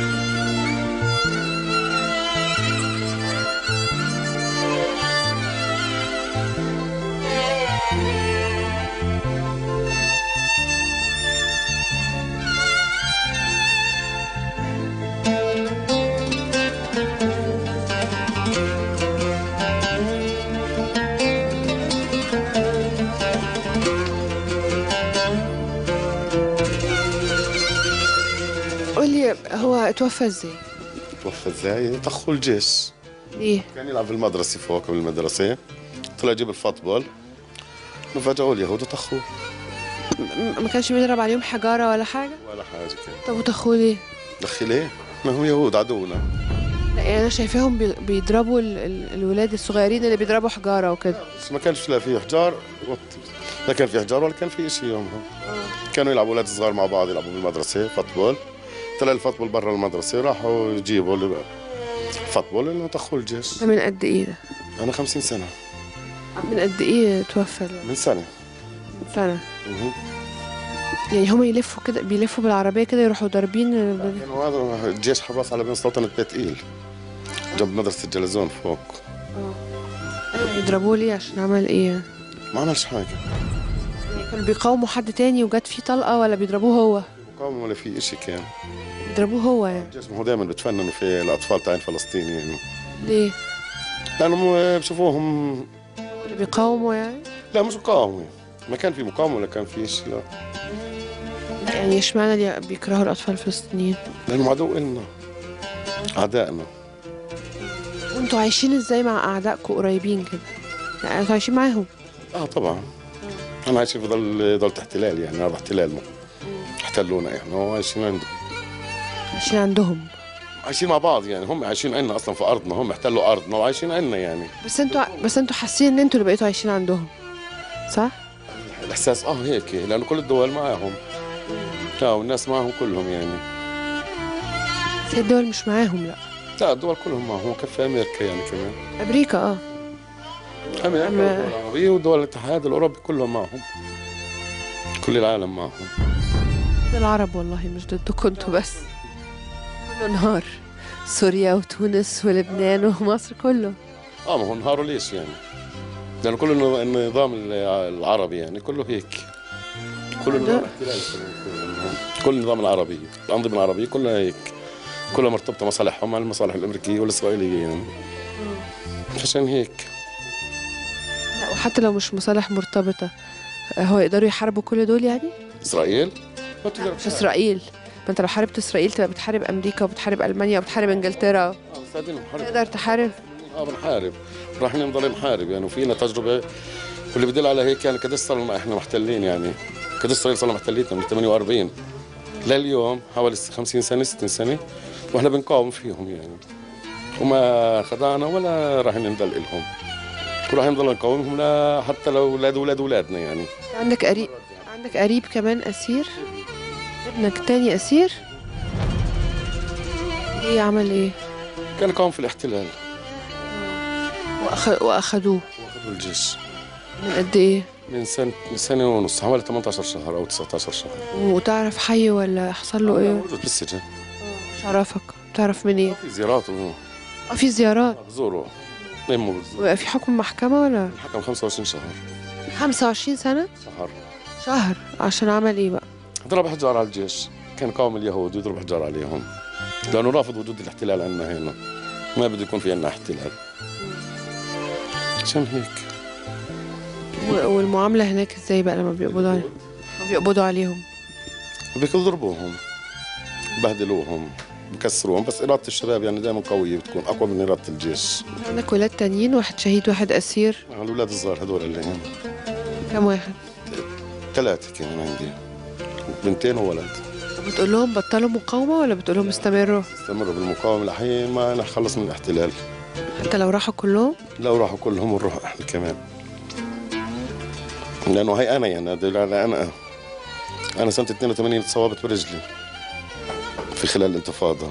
قولي هو توفى ازاي؟ توفى ازاي؟ طخوا الجيش. ليه؟ كان يلعب في المدرسة فوق بالمدرسة، طلع يجيب الفوتبول وفاجئوا اليهود وطخوه. ما كانش بيضرب عليهم حجارة ولا حاجة؟ ولا حاجة كان. طب وطخوه ليه؟ دخي ليه؟ ما هم يهود عدونا. لا يعني أنا شايفاهم بيضربوا ال ال الولاد الصغيرين اللي بيضربوا حجارة وكده. بس ما كانش لا في حجار، لا كان في حجار ولا كان في شيء يومها. كانوا يلعبوا أولاد صغار مع بعض، يلعبوا بالمدرسة فوتبول. طلع الفوتبول برا المدرسة، راحوا يجيبوا الفوتبول اللي طخوا الجيش. ده من قد إيه ده؟ أنا خمسين سنة. من قد إيه توفى؟ من سنة. سنة. يعني هم يلفوا كده، بيلفوا بالعربية كده يروحوا ضاربين. كانوا هذا الجيش حراس على بين سلطنة بيت إيل جنب مدرسة الجلزون فوق. اه يضربوه ليه؟ عشان عمل إيه؟ ما عملش حاجة. يعني كانوا بيقاوموا حد تاني وجات فيه طلقة ولا بيضربوه هو؟ بيقاوموا ولا في إشي كان. بيضربوه هو يعني؟ الجيش ما هو دائما بتفننوا في الأطفال تاعين فلسطين يعني. ليه؟ لأنهم بشوفوهم اللي بيقاوموا يعني؟ لا مش مقاومة، ما كان في مقاومة ولا كان في شيء. لا يعني اشمعنى اللي بيكرهوا الأطفال الفلسطينيين؟ لأنهم عدو إلنا، أعدائنا. وانتوا عايشين ازاي مع أعدائكم قريبين كده؟ يعني انتوا عايشين معاهم؟ اه طبعا. أنا عايشين في ظل ظل احتلال يعني، هذا احتلالنا. احتلونا يعني، هو عايشين عندهم. عايشين عندهم؟ عايشين مع بعض يعني، هم عايشين عندنا أصلا في أرضنا، هم احتلوا أرضنا وعايشين عندنا يعني. بس انتوا بس انتوا حاسين إن انتوا اللي بقيتوا عايشين عندهم، صح؟ الإحساس اه هيك، لأنه كل الدول معاهم. لا والناس معهم كلهم يعني. بس الدول مش معاهم لا. لا الدول كلهم معهم، كفي أمريكا يعني كمان. أمريكا اه. أمريكا والدول العربية ودول الاتحاد الأوروبي كلهم معهم. كل العالم معهم. العرب والله مش ضدكم انتوا بس. كله نهار. سوريا وتونس ولبنان ومصر كله. اه ما هو نهاره ليش يعني؟ لأنه كل النظام العربي يعني كله هيك. كل النظام الاحتلال كل النظام العربي، الأنظمة العربية كلها هيك. كلها مرتبطة مصالحهم مع المصالح الأمريكية والإسرائيلية يعني. عشان هيك. لا وحتى لو مش مصالح مرتبطة، هو يقدروا يحاربوا كل دول يعني؟ إسرائيل؟ ما تقدر مش إسرائيل. ما أنت لو حاربت إسرائيل تبقى بتحارب أمريكا وبتحارب ألمانيا وبتحارب إنجلترا. اه بس هذين بنحارب. تقدر تحارب؟ اه بنحارب، راح نضل نحارب يعني، وفينا تجربة. واللي بدل على هيك يعني قديش صار لنا احنا محتلين يعني، قديش صار لنا محتلين من ثمانية وأربعين لليوم حوالي خمسين سنة ستين سنة، واحنا بنقاوم فيهم يعني. وما خدعنا ولا راح ننضل لهم. كل راح نضل نقاومهم لا حتى لو اولاد اولاد اولادنا يعني. عندك قريب عندك قريب كمان اسير؟ ابنك تاني اسير؟ ايه عمل ايه؟ كان قام في الاحتلال. وأخ... واخدوه؟ واخدوا الجيش. من قد ايه؟ من سنة سنة ونص، حوالي ثمانية عشر شهر أو تسعة عشر شهر. وتعرف حي ولا حصل له ايه؟ موجود بالسجن. شرفك بتعرف من ايه؟ في زيارات و... اه في زيارات بزوره امه بتزور. ويبقى في حكم محكمة ولا؟ حكم خمسة وعشرين شهر. خمسة وعشرين سنة؟ شهر. شهر عشان عمل ايه بقى؟ ضرب حجار على الجيش، كان قاوم اليهود يضرب حجار عليهم لأنه رافض وجود الاحتلال عندنا هنا، ما بده يكون في عندنا احتلال. عشان هيك. والمعاملة هناك ازاي بقى لما بيقبضوا عليهم؟ بيقبضوا عليهم بيضربوهم، بهدلوهم، بكسروهم، بس إرادة الشباب يعني دائما قوية، بتكون أقوى من إرادة الجيش. عندك ولاد تانيين، واحد شهيد واحد أسير؟ الأولاد الصغار هذول اللي هنا. كم واحد؟ ثلاثة كمان عندي، بنتين وولد. بتقول لهم بطلوا مقاومة ولا بتقول لهم استمروا؟ استمروا بالمقاومة لحين ما نخلص من الاحتلال. حتى لو راحوا كلهم؟ لو راحوا كلهم ونروح احنا كمان. لأنه هي أنا يعني أنا أنا أنا سنة اثنين وثمانين تصابت برجلي في خلال الانتفاضة،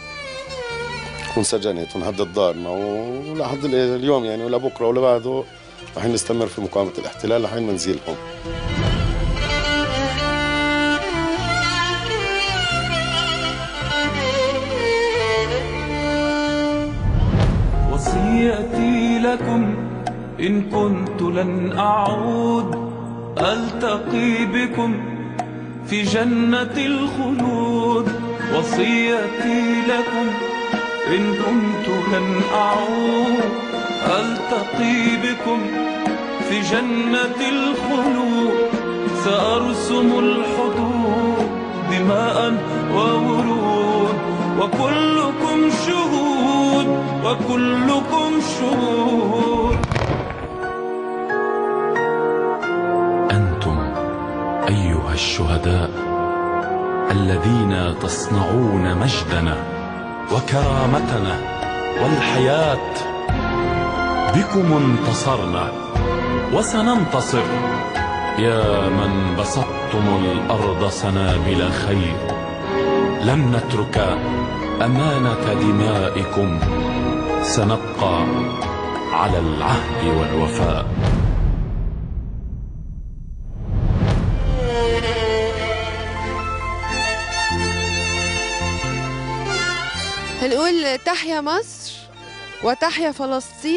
وانسجنت وانهدت دارنا، ولحد اليوم يعني ولا بكرة ولا بعده رح نستمر في مقاومة الاحتلال لحين ما نزيلهم. وصيتي لكم إن كنت لن أعود ألتقي بكم في جنة الخلود. وصيتي لكم إن كنت لن أعود ألتقي بكم في جنة الخلود. سأرسم الحدود دماء وورود، وكلكم شهود وكلكم شهود. أنتم أيها الشهداء الذين تصنعون مجدنا وكرامتنا والحياة، بكم انتصرنا وسننتصر. يا من بسطتم الأرض سنابل خير، لن نترك أمانة دمائكم، سنبقى على العهد والوفاء. هنقول تحيا مصر وتحيا فلسطين.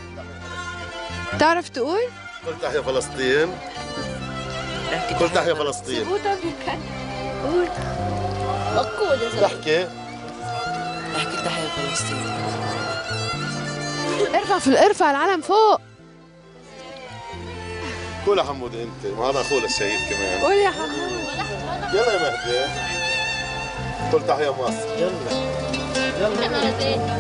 تعرف تقول؟ قل تحيا فلسطين. قل تحيا فلسطين. قول تحكي احكي تحيا فلسطين. ارفع في ارفع العلم فوق. قول يا حمود انت، ما هذا اخوه للشهيد كمان. قول يا حمود. يلا يا مهدي. قل تحيا مصر. يلا يلا.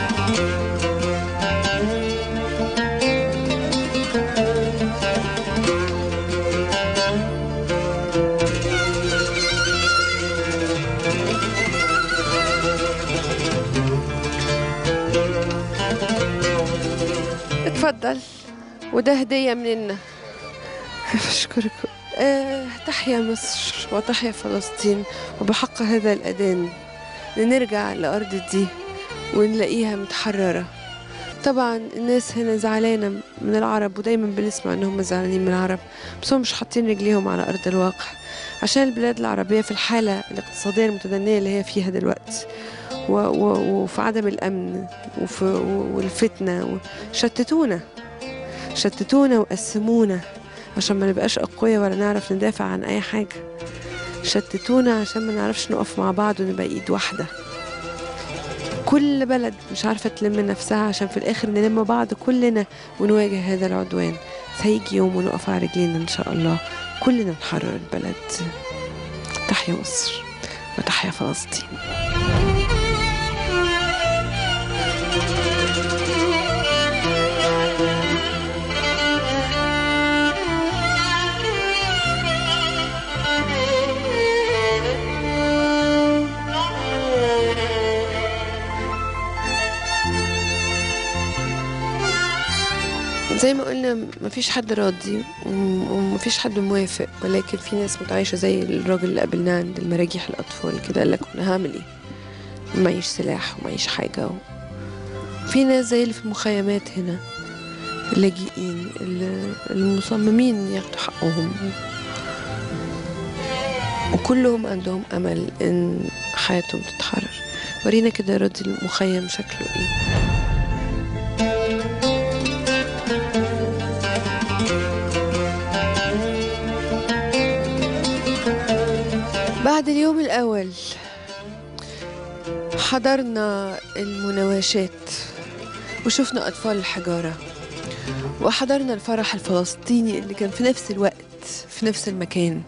اتفضل، وده هدية مننا. أشكركم. أه تحيا مصر وتحيا فلسطين، وبحق هذا الأذان نرجع لأرض دي ونلاقيها متحررة. طبعا الناس هنا زعلانة من العرب، ودايما بنسمع انهم زعلانين من العرب، بس هم مش حاطين رجليهم على أرض الواقع، عشان البلاد العربية في الحالة الاقتصادية المتدنية اللي هي فيها دلوقتي، و و وفي عدم الأمن وفي والفتنة، شتتونا شتتونا وقسمونا عشان ما نبقاش أقوياء ولا نعرف ندافع عن أي حاجة. شتتونا عشان ما نعرفش نقف مع بعض ونبقى إيد واحدة. كل بلد مش عارفة تلم نفسها عشان في الآخر نلم بعض كلنا ونواجه هذا العدوان. سيجي يوم ونقف على رجلينا إن شاء الله، كلنا نحرر البلد. تحيا مصر وتحيا فلسطين. زي ما قلنا مفيش حد راضي ومفيش حد موافق، ولكن في ناس متعايشة زي الراجل اللي قابلناه عند المراجيح الأطفال كده، قال لك أنا هعمل إيه؟ معيش سلاح ومعيش حاجة. و... في ناس زي اللي في المخيمات هنا اللاجئين المصممين ياخدوا حقهم، وكلهم عندهم أمل إن حياتهم تتحرر. ورينا كده راضي المخيم شكله إيه. بعد اليوم الأول حضرنا المناوشات وشفنا أطفال الحجارة، وحضرنا الفرح الفلسطيني اللي كان في نفس الوقت في نفس المكان،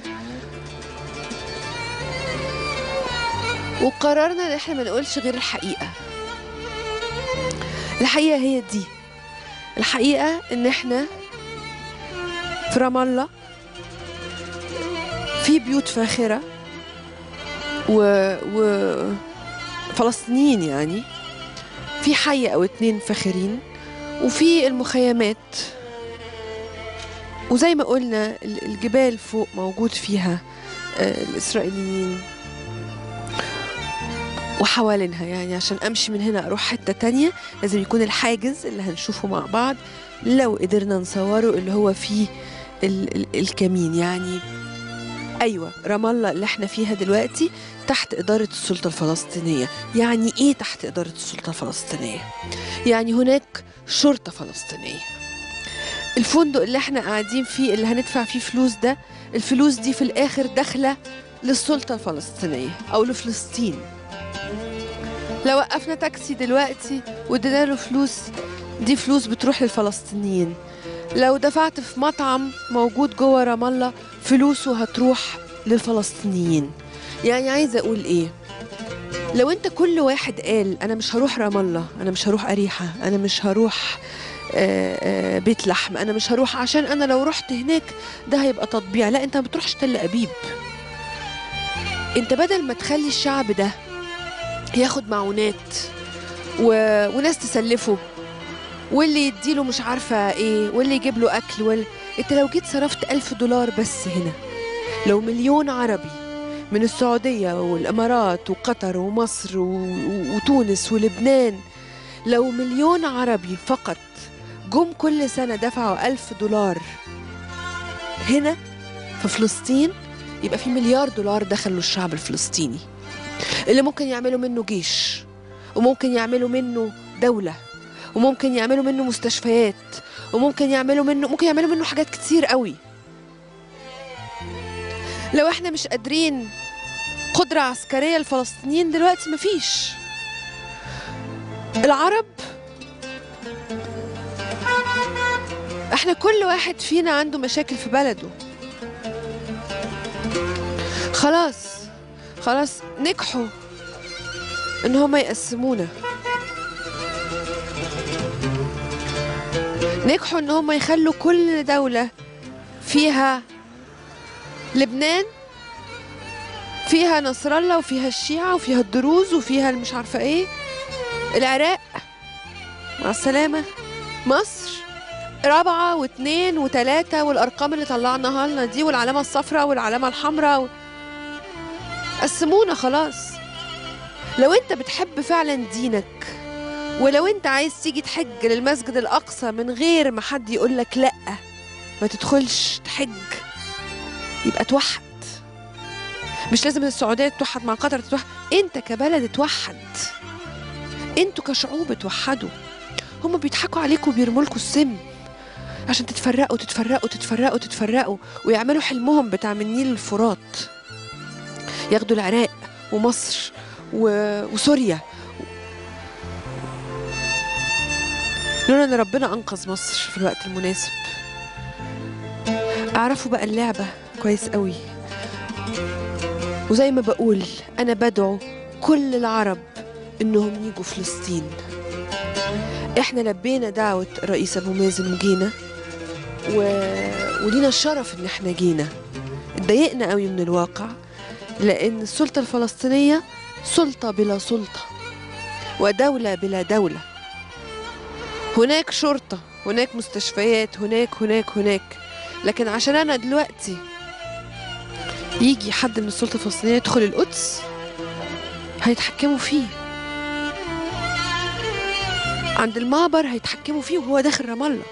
وقررنا ان احنا ما نقولش غير الحقيقة. الحقيقة هي دي، الحقيقة ان احنا في رام الله في بيوت فاخرة و, و... فلسطينيين، يعني في حي او اتنين فاخرين، وفي المخيمات، وزي ما قلنا الجبال فوق موجود فيها الإسرائيليين وحوالينها. يعني عشان أمشي من هنا أروح حتة تانية لازم يكون الحاجز اللي هنشوفه مع بعض لو قدرنا نصوره اللي هو فيه ال ال الكمين. يعني أيوة، رام الله اللي احنا فيها دلوقتي تحت إدارة السلطة الفلسطينية. يعني إيه تحت إدارة السلطة الفلسطينية؟ يعني هناك شرطة فلسطينية. الفندق اللي احنا قاعدين فيه اللي هندفع فيه فلوس ده، الفلوس دي في الآخر داخلة للسلطة الفلسطينية أو لفلسطين. لو وقفنا تاكسي دلوقتي وادينا له فلوس، دي فلوس بتروح للفلسطينيين. لو دفعت في مطعم موجود جوه رام الله، فلوسه هتروح للفلسطينيين. يعني عايزة أقول إيه؟ لو أنت كل واحد قال أنا مش هروح رام الله، أنا مش هروح أريحة، أنا مش هروح آآ آآ بيت لحم، أنا مش هروح عشان أنا لو رحت هناك ده هيبقى تطبيع. لا، أنت ما بتروحش تل أبيب. أنت بدل ما تخلي الشعب ده ياخد معونات و... وناس تسلفه واللي يديله مش عارفة إيه واللي يجيب له أكل وال... أنت لو جيت صرفت ألف دولار بس هنا، لو مليون عربي من السعودية والإمارات وقطر ومصر و... وتونس ولبنان، لو مليون عربي فقط جم كل سنة دفعوا ألف دولار هنا في فلسطين، يبقى في مليار دولار دخلوا الشعب الفلسطيني اللي ممكن يعملوا منه جيش، وممكن يعملوا منه دولة، وممكن يعملوا منه مستشفيات، وممكن يعملوا منه ممكن يعملوا منه حاجات كتير قوي. لو احنا مش قادرين قدرة عسكرية الفلسطينيين دلوقتي، مفيش. العرب احنا كل واحد فينا عنده مشاكل في بلده. خلاص خلاص نجحوا ان هما يقسمونا، نجحوا ان هما يخلوا كل دولة فيها لبنان فيها نصر الله وفيها الشيعة وفيها الدروز وفيها المش عارفة ايه، العراق مع السلامة، مصر رابعة واثنين وثلاثة، والأرقام اللي طلعناها لنا دي والعلامة الصفراء والعلامة الحمراء و... قسمونا خلاص. لو انت بتحب فعلا دينك، ولو انت عايز تيجي تحج للمسجد الأقصى من غير ما حد يقولك لأ ما تدخلش تحج، يبقى توحد. مش لازم السعودية تتوحد مع قطر تتوحد، انت كبلد توحد، انتوا كشعوب توحدوا. هم بيضحكوا عليكم وبيرموا لكم السم عشان تتفرقوا تتفرقوا تتفرقوا تتفرقوا ويعملوا حلمهم بتاع من النيل للفرات، ياخدوا العراق ومصر و... وسوريا. لولا ان ربنا انقذ مصر في الوقت المناسب. اعرفوا بقى اللعبة كويس قوي. وزي ما بقول انا بدعو كل العرب انهم يجوا فلسطين. احنا لبينا دعوة الرئيس ابو مازن وجينا و... ولينا الشرف ان احنا جينا. اتضايقنا قوي من الواقع، لان السلطة الفلسطينية سلطة بلا سلطة ودولة بلا دولة. هناك شرطة، هناك مستشفيات، هناك هناك هناك لكن عشان انا دلوقتي يجي حد من السلطة الفلسطينية يدخل القدس هيتحكموا فيه. عند المعبر هيتحكموا فيه وهو داخل رام الله،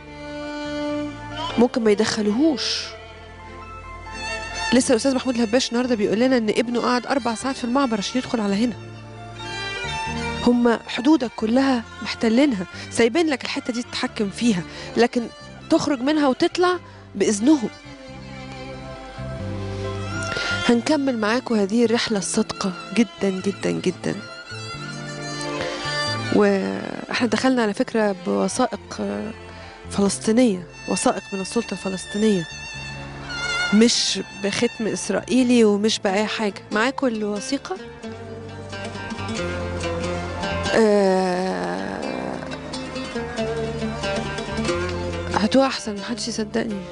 ممكن ما يدخلوهوش. لسه الاستاذ محمود الهباش النهارده بيقول لنا ان ابنه قعد اربع ساعات في المعبر عشان يدخل على هنا. هم حدودك كلها محتلينها، سايبين لك الحته دي تتحكم فيها، لكن تخرج منها وتطلع باذنهم. هنكمل معاكم هذه الرحله الصادقه جدا جدا جدا. واحنا دخلنا على فكره بوثائق فلسطينيه، وثائق من السلطه الفلسطينيه، مش بختم اسرائيلي ومش باي حاجه. معاكم الوثيقه؟ أه... هاتوها احسن، محدش يصدقني.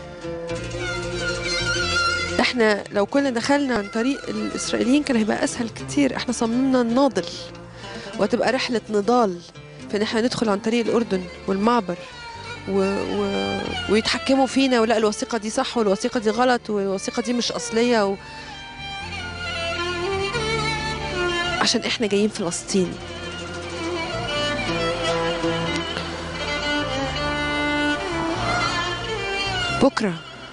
احنا لو كنا دخلنا عن طريق الاسرائيليين كان هيبقى اسهل كتير. احنا صممنا الناضل وتبقى رحله نضال في ان احنا ندخل عن طريق الاردن والمعبر و... و... ويتحكموا فينا، ولا الوثيقه دي صح والوثيقه دي غلط والوثيقه دي مش اصليه و... عشان احنا جايين فلسطين. بكره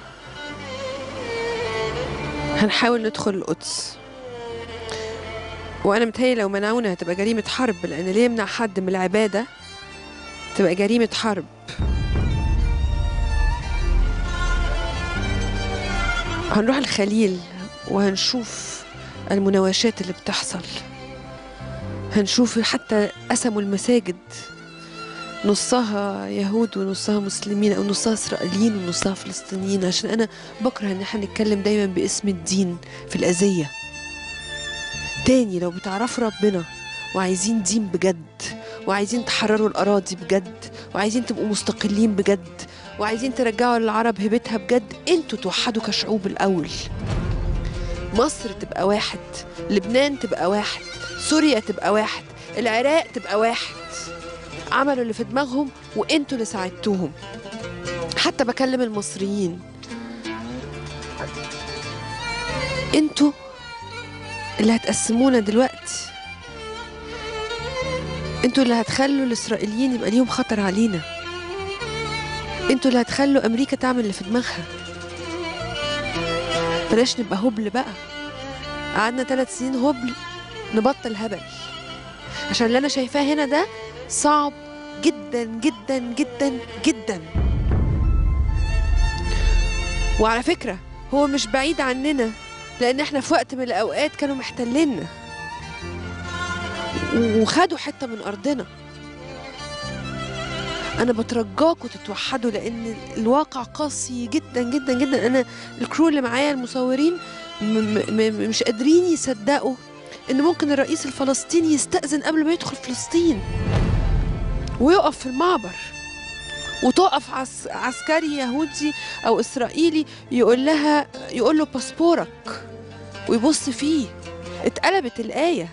هنحاول ندخل القدس، وانا متهيألي لو منعونا هتبقى جريمه حرب، لان ليه يمنع حد من العباده؟ تبقى جريمه حرب. هنروح الخليل وهنشوف المناوشات اللي بتحصل، هنشوف حتى قسموا المساجد، نصها يهود ونصها مسلمين، او نصها اسرائيليين ونصها فلسطينيين، عشان انا بكره ان احنا نتكلم دايما باسم الدين في الاذيه. تاني، لو بتعرفوا ربنا وعايزين دين بجد، وعايزين تحرروا الاراضي بجد، وعايزين تبقوا مستقلين بجد، وعايزين ترجعوا للعرب هيبتها بجد، انتوا توحدوا كشعوب الاول. مصر تبقى واحد، لبنان تبقى واحد، سوريا تبقى واحد، العراق تبقى واحد. عملوا اللي في دماغهم وانتوا اللي ساعدتوهم. حتى بكلم المصريين، انتوا اللي هتقسمونا دلوقتي، انتوا اللي هتخلوا الاسرائيليين يبقى ليهم خطر علينا، انتوا اللي هتخلوا امريكا تعمل اللي في دماغها. بلاش نبقى هبل بقى. قعدنا ثلاث سنين هبل، نبطل هبل، عشان اللي انا شايفاه هنا ده صعب جدا جدا جدا جدا. وعلى فكرة هو مش بعيد عننا، لان احنا في وقت من الاوقات كانوا محتليننا وخدوا حتة من ارضنا. انا بترجاكم تتوحدوا، لان الواقع قاسي جدا جدا جدا. انا الكرو اللي معايا المصورين مش قادرين يصدقوا ان ممكن الرئيس الفلسطيني يستأذن قبل ما يدخل فلسطين ويقف في المعبر، وتقف عس عسكري يهودي او اسرائيلي يقول لها يقول له باسبورك ويبص فيه. اتقلبت الآية،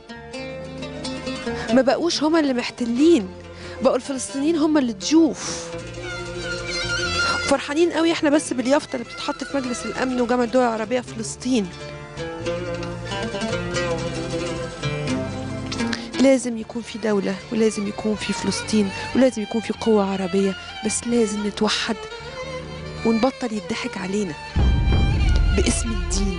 ما بقوش هما اللي محتلين، بقوا الفلسطينيين هما اللي ضيوف. فرحانين قوي احنا بس باليافطة اللي بتتحط في مجلس الأمن وجامعة الدول العربية فلسطين. لازم يكون في دولة، ولازم يكون في فلسطين، ولازم يكون في قوة عربية، بس لازم نتوحد ونبطل يضحك علينا باسم الدين.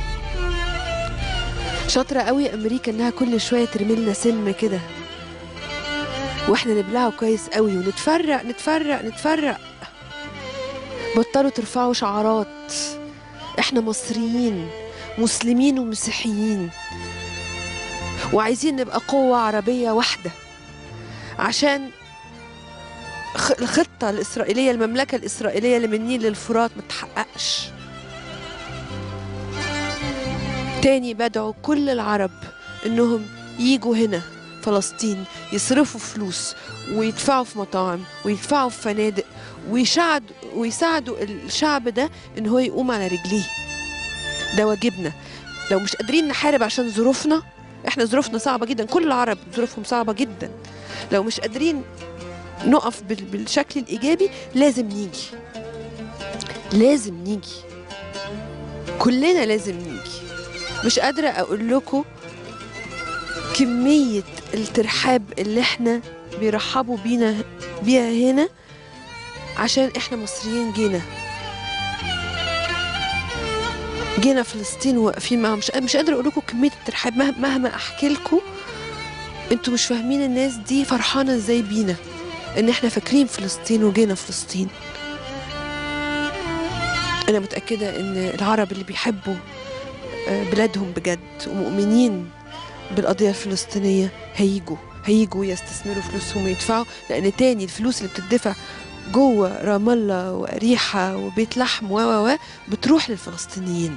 شاطرة قوي أمريكا إنها كل شوية ترميلنا سم كده وإحنا نبلعه كويس قوي ونتفرق نتفرق نتفرق. بطلوا ترفعوا شعارات إحنا مصريين مسلمين ومسيحيين، وعايزين نبقى قوة عربية واحدة عشان الخطة الإسرائيلية، المملكة الإسرائيلية اللي من النيل للفرات ما تحققش. تاني بدعو كل العرب إنهم ييجوا هنا فلسطين، يصرفوا فلوس ويدفعوا في مطاعم ويدفعوا في فنادق ويساعدوا ويساعدوا الشعب ده إن هو يقوم على رجليه. ده واجبنا. لو مش قادرين نحارب عشان ظروفنا، احنا ظروفنا صعبة جدا، كل العرب ظروفهم صعبة جدا، لو مش قادرين نقف بالشكل الإيجابي لازم نيجي، لازم نيجي كلنا، لازم نيجي. مش قادرة أقول لكم كمية الترحاب اللي احنا بيرحبوا بينا بيها هنا عشان احنا مصريين جينا جينا فلسطين وواقفين معاهم. مش مش قادره اقول لكم كميه الترحاب، مهما احكي لكم انتوا مش فاهمين الناس دي فرحانه ازاي بينا ان احنا فاكرين فلسطين وجينا فلسطين. انا متاكده ان العرب اللي بيحبوا بلادهم بجد ومؤمنين بالقضيه الفلسطينيه هيجوا هيجوا يستثمروا فلوسهم ويدفعوا، لان تاني الفلوس اللي بتدفع جوه رام الله وأريحة وبيت لحم و و بتروح للفلسطينيين.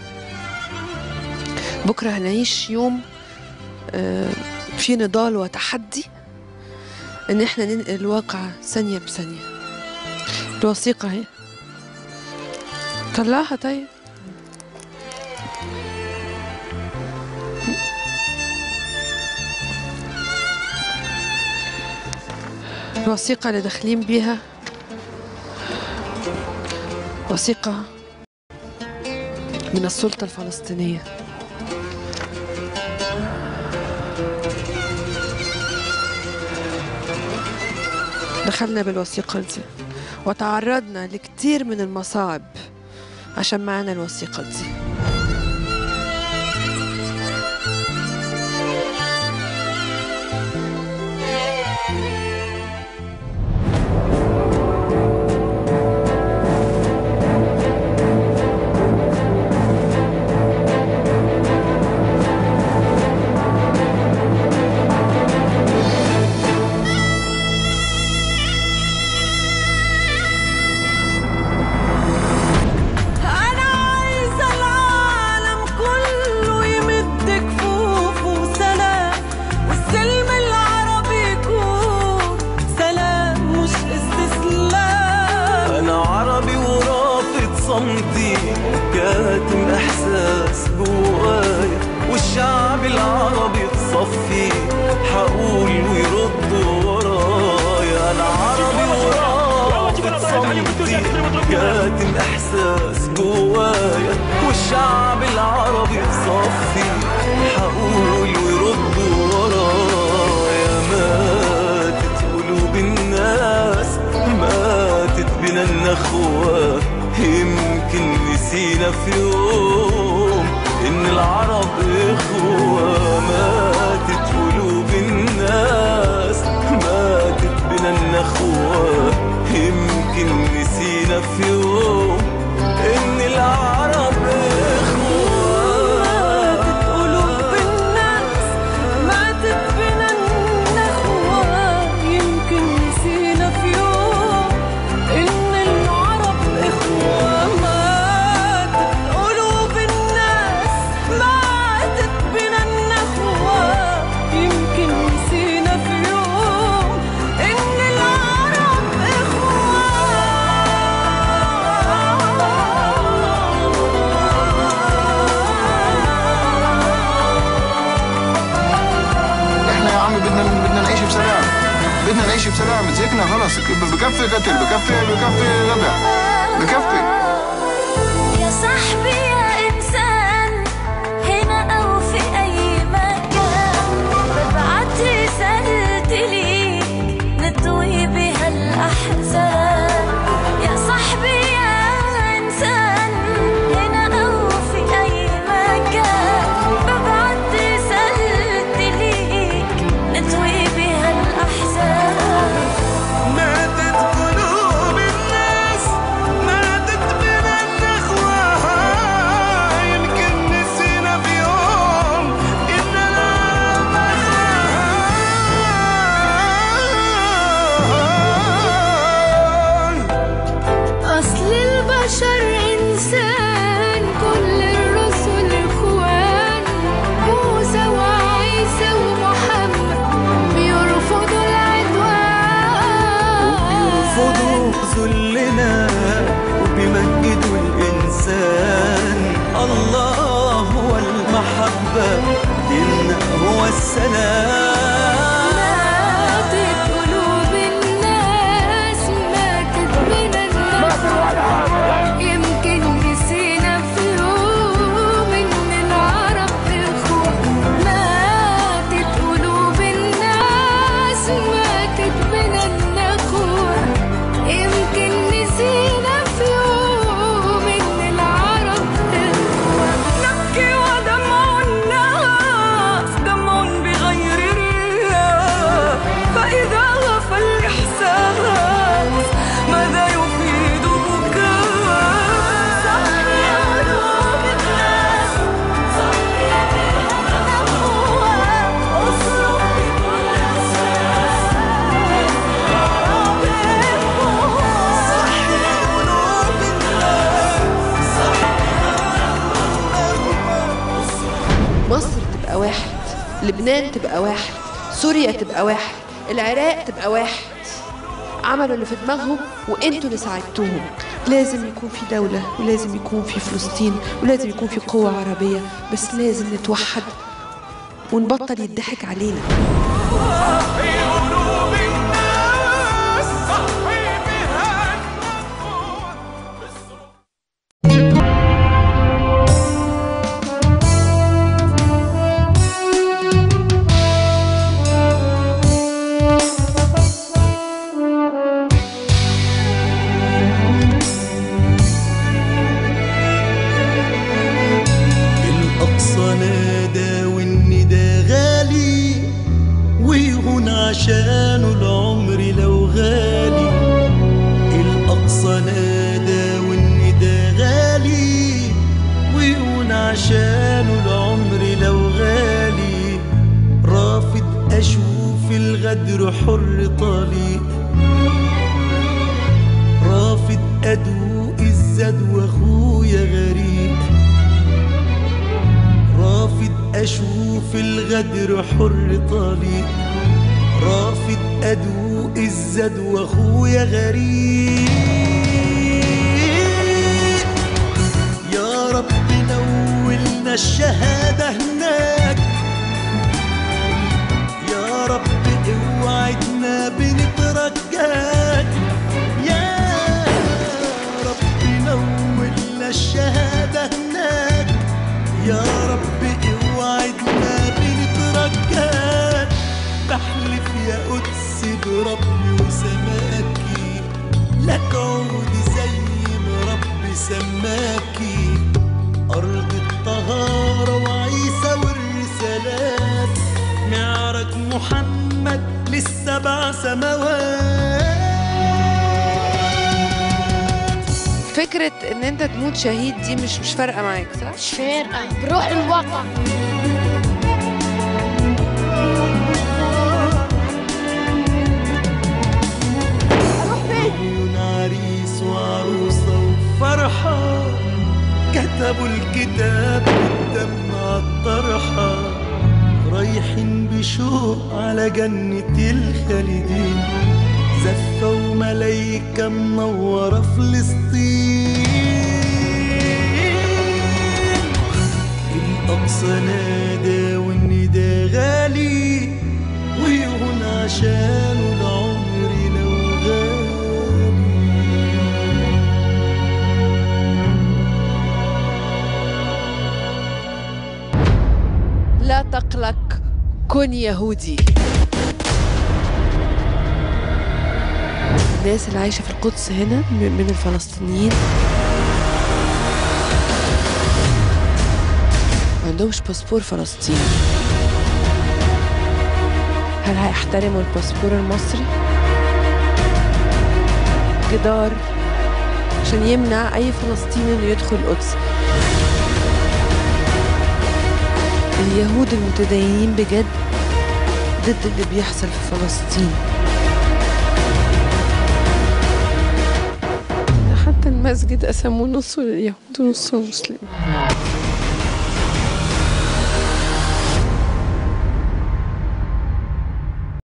بكره هنعيش يوم في نضال وتحدي ان احنا ننقل الواقع ثانيه بثانيه. الوثيقه اهي، طلعها. طيب الوثيقه اللي داخلين بيها وثيقه من السلطه الفلسطينيه. دخلنا بالوثيقة دي وتعرضنا لكتير من المصاعب عشان معنا الوثيقة دي. كاتم احساس جوايا والشعب العربي تصفي حقول ويرد ورايا. انا عربي ورافض صمتي كاتم احساس جوايا والشعب العربي تصفي حقول ويرد ورايا. ماتت قلوب الناس ماتت بنا النخوة، يمكن نسينا في يوم إن العرب إخوة. ماتت قلوب الناس ماتت بنا النخوة، يمكن نسينا في يوم إن العرب إخوة. ماتت قلوب الناس ماتت بنا النخوة، يمكن نسينا في يوم إن العرب إخوة. بدنا نعيش بسلام، زهقنا خلص، بكفي قتل، بكفي بكفي ذبح، بكفي. يا صاحبي يا إنسان هنا أو في أي مكان، ببعت رسالتي ليك نطوي بها الأحزان. يا صاحبي يا إنسان هنا أو في أي مكان، ببعت رسالتي ليك نطوي بها الأحزان. ماتت قلوب الناس ماتت بنا النخوة، يمكن نسينا في يوم إننا مخوان. أصل البشر إنسان، كل الرسل إخوان. موسى وعيسى ومحمد بيرفضوا العدوان، وبيرفضوا ذلنا وبيمجدوا الإنسان. الله هو المحبة، ديننا هو السلام. ماتت قلوب الناس ماتت بنا النخوة، يمكن نسينا في يوم إن العرب إخوة. ماتت قلوب الناس ماتت تبقى واحد، لبنان تبقى واحد، سوريا تبقى واحد، العراق تبقى واحد. عملوا اللي في دماغهم وانتوا اللي ساعدتوهم. لازم يكون في دولة، ولازم يكون في فلسطين، ولازم يكون في قوة عربية، بس لازم نتوحد ونبطل يضحك علينا. عشانه العمر لو غالي، الأقصى نادى والندى غالي، ويقول عشانه العمر لو غالي. رافض أشوف الغدر حر طليق، رافض أدوق الزاد وأخويا غريق، رافض أشوف الغدر حر طليق، رافض أدوق الزاد وأخويا غريب. يا رب نولنا الشهادة هناك، يا رب اوعدنا بنترجاك، يا رب نولنا الشهادة هناك، يا رب اوعدنا بنترجاك. بحلف يا قدس بربي وسماكي، لك عودي زي ما ربي سماكي. أرض الطهارة وعيسى والرسالات، معرج محمد للسبع سماوات. فكرة ان انت تموت شهيد دي مش مش فارقة معاك صح؟ مش فارقة، بروح الوطن. عريس وعروسة وفرحة، كتبوا الكتاب بالدم عالطرحة، رايحين بشوق على جنة الخالدين، زفة وملايكة منورة فلسطين. الأقصى نادى والندى غالي، ويهون عشانه العمر لو غالي. لا تقلق، كن يهودي. الناس اللي عايشة في القدس هنا من الفلسطينيين ما عندهمش باسبور فلسطيني. هل هيحترموا الباسبور المصري؟ جدار عشان يمنع أي فلسطيني إنه يدخل القدس. اليهود المتدينين بجد ضد اللي بيحصل في فلسطين. حتى المسجد قسموه نصه لليهود ونصه للمسلمين.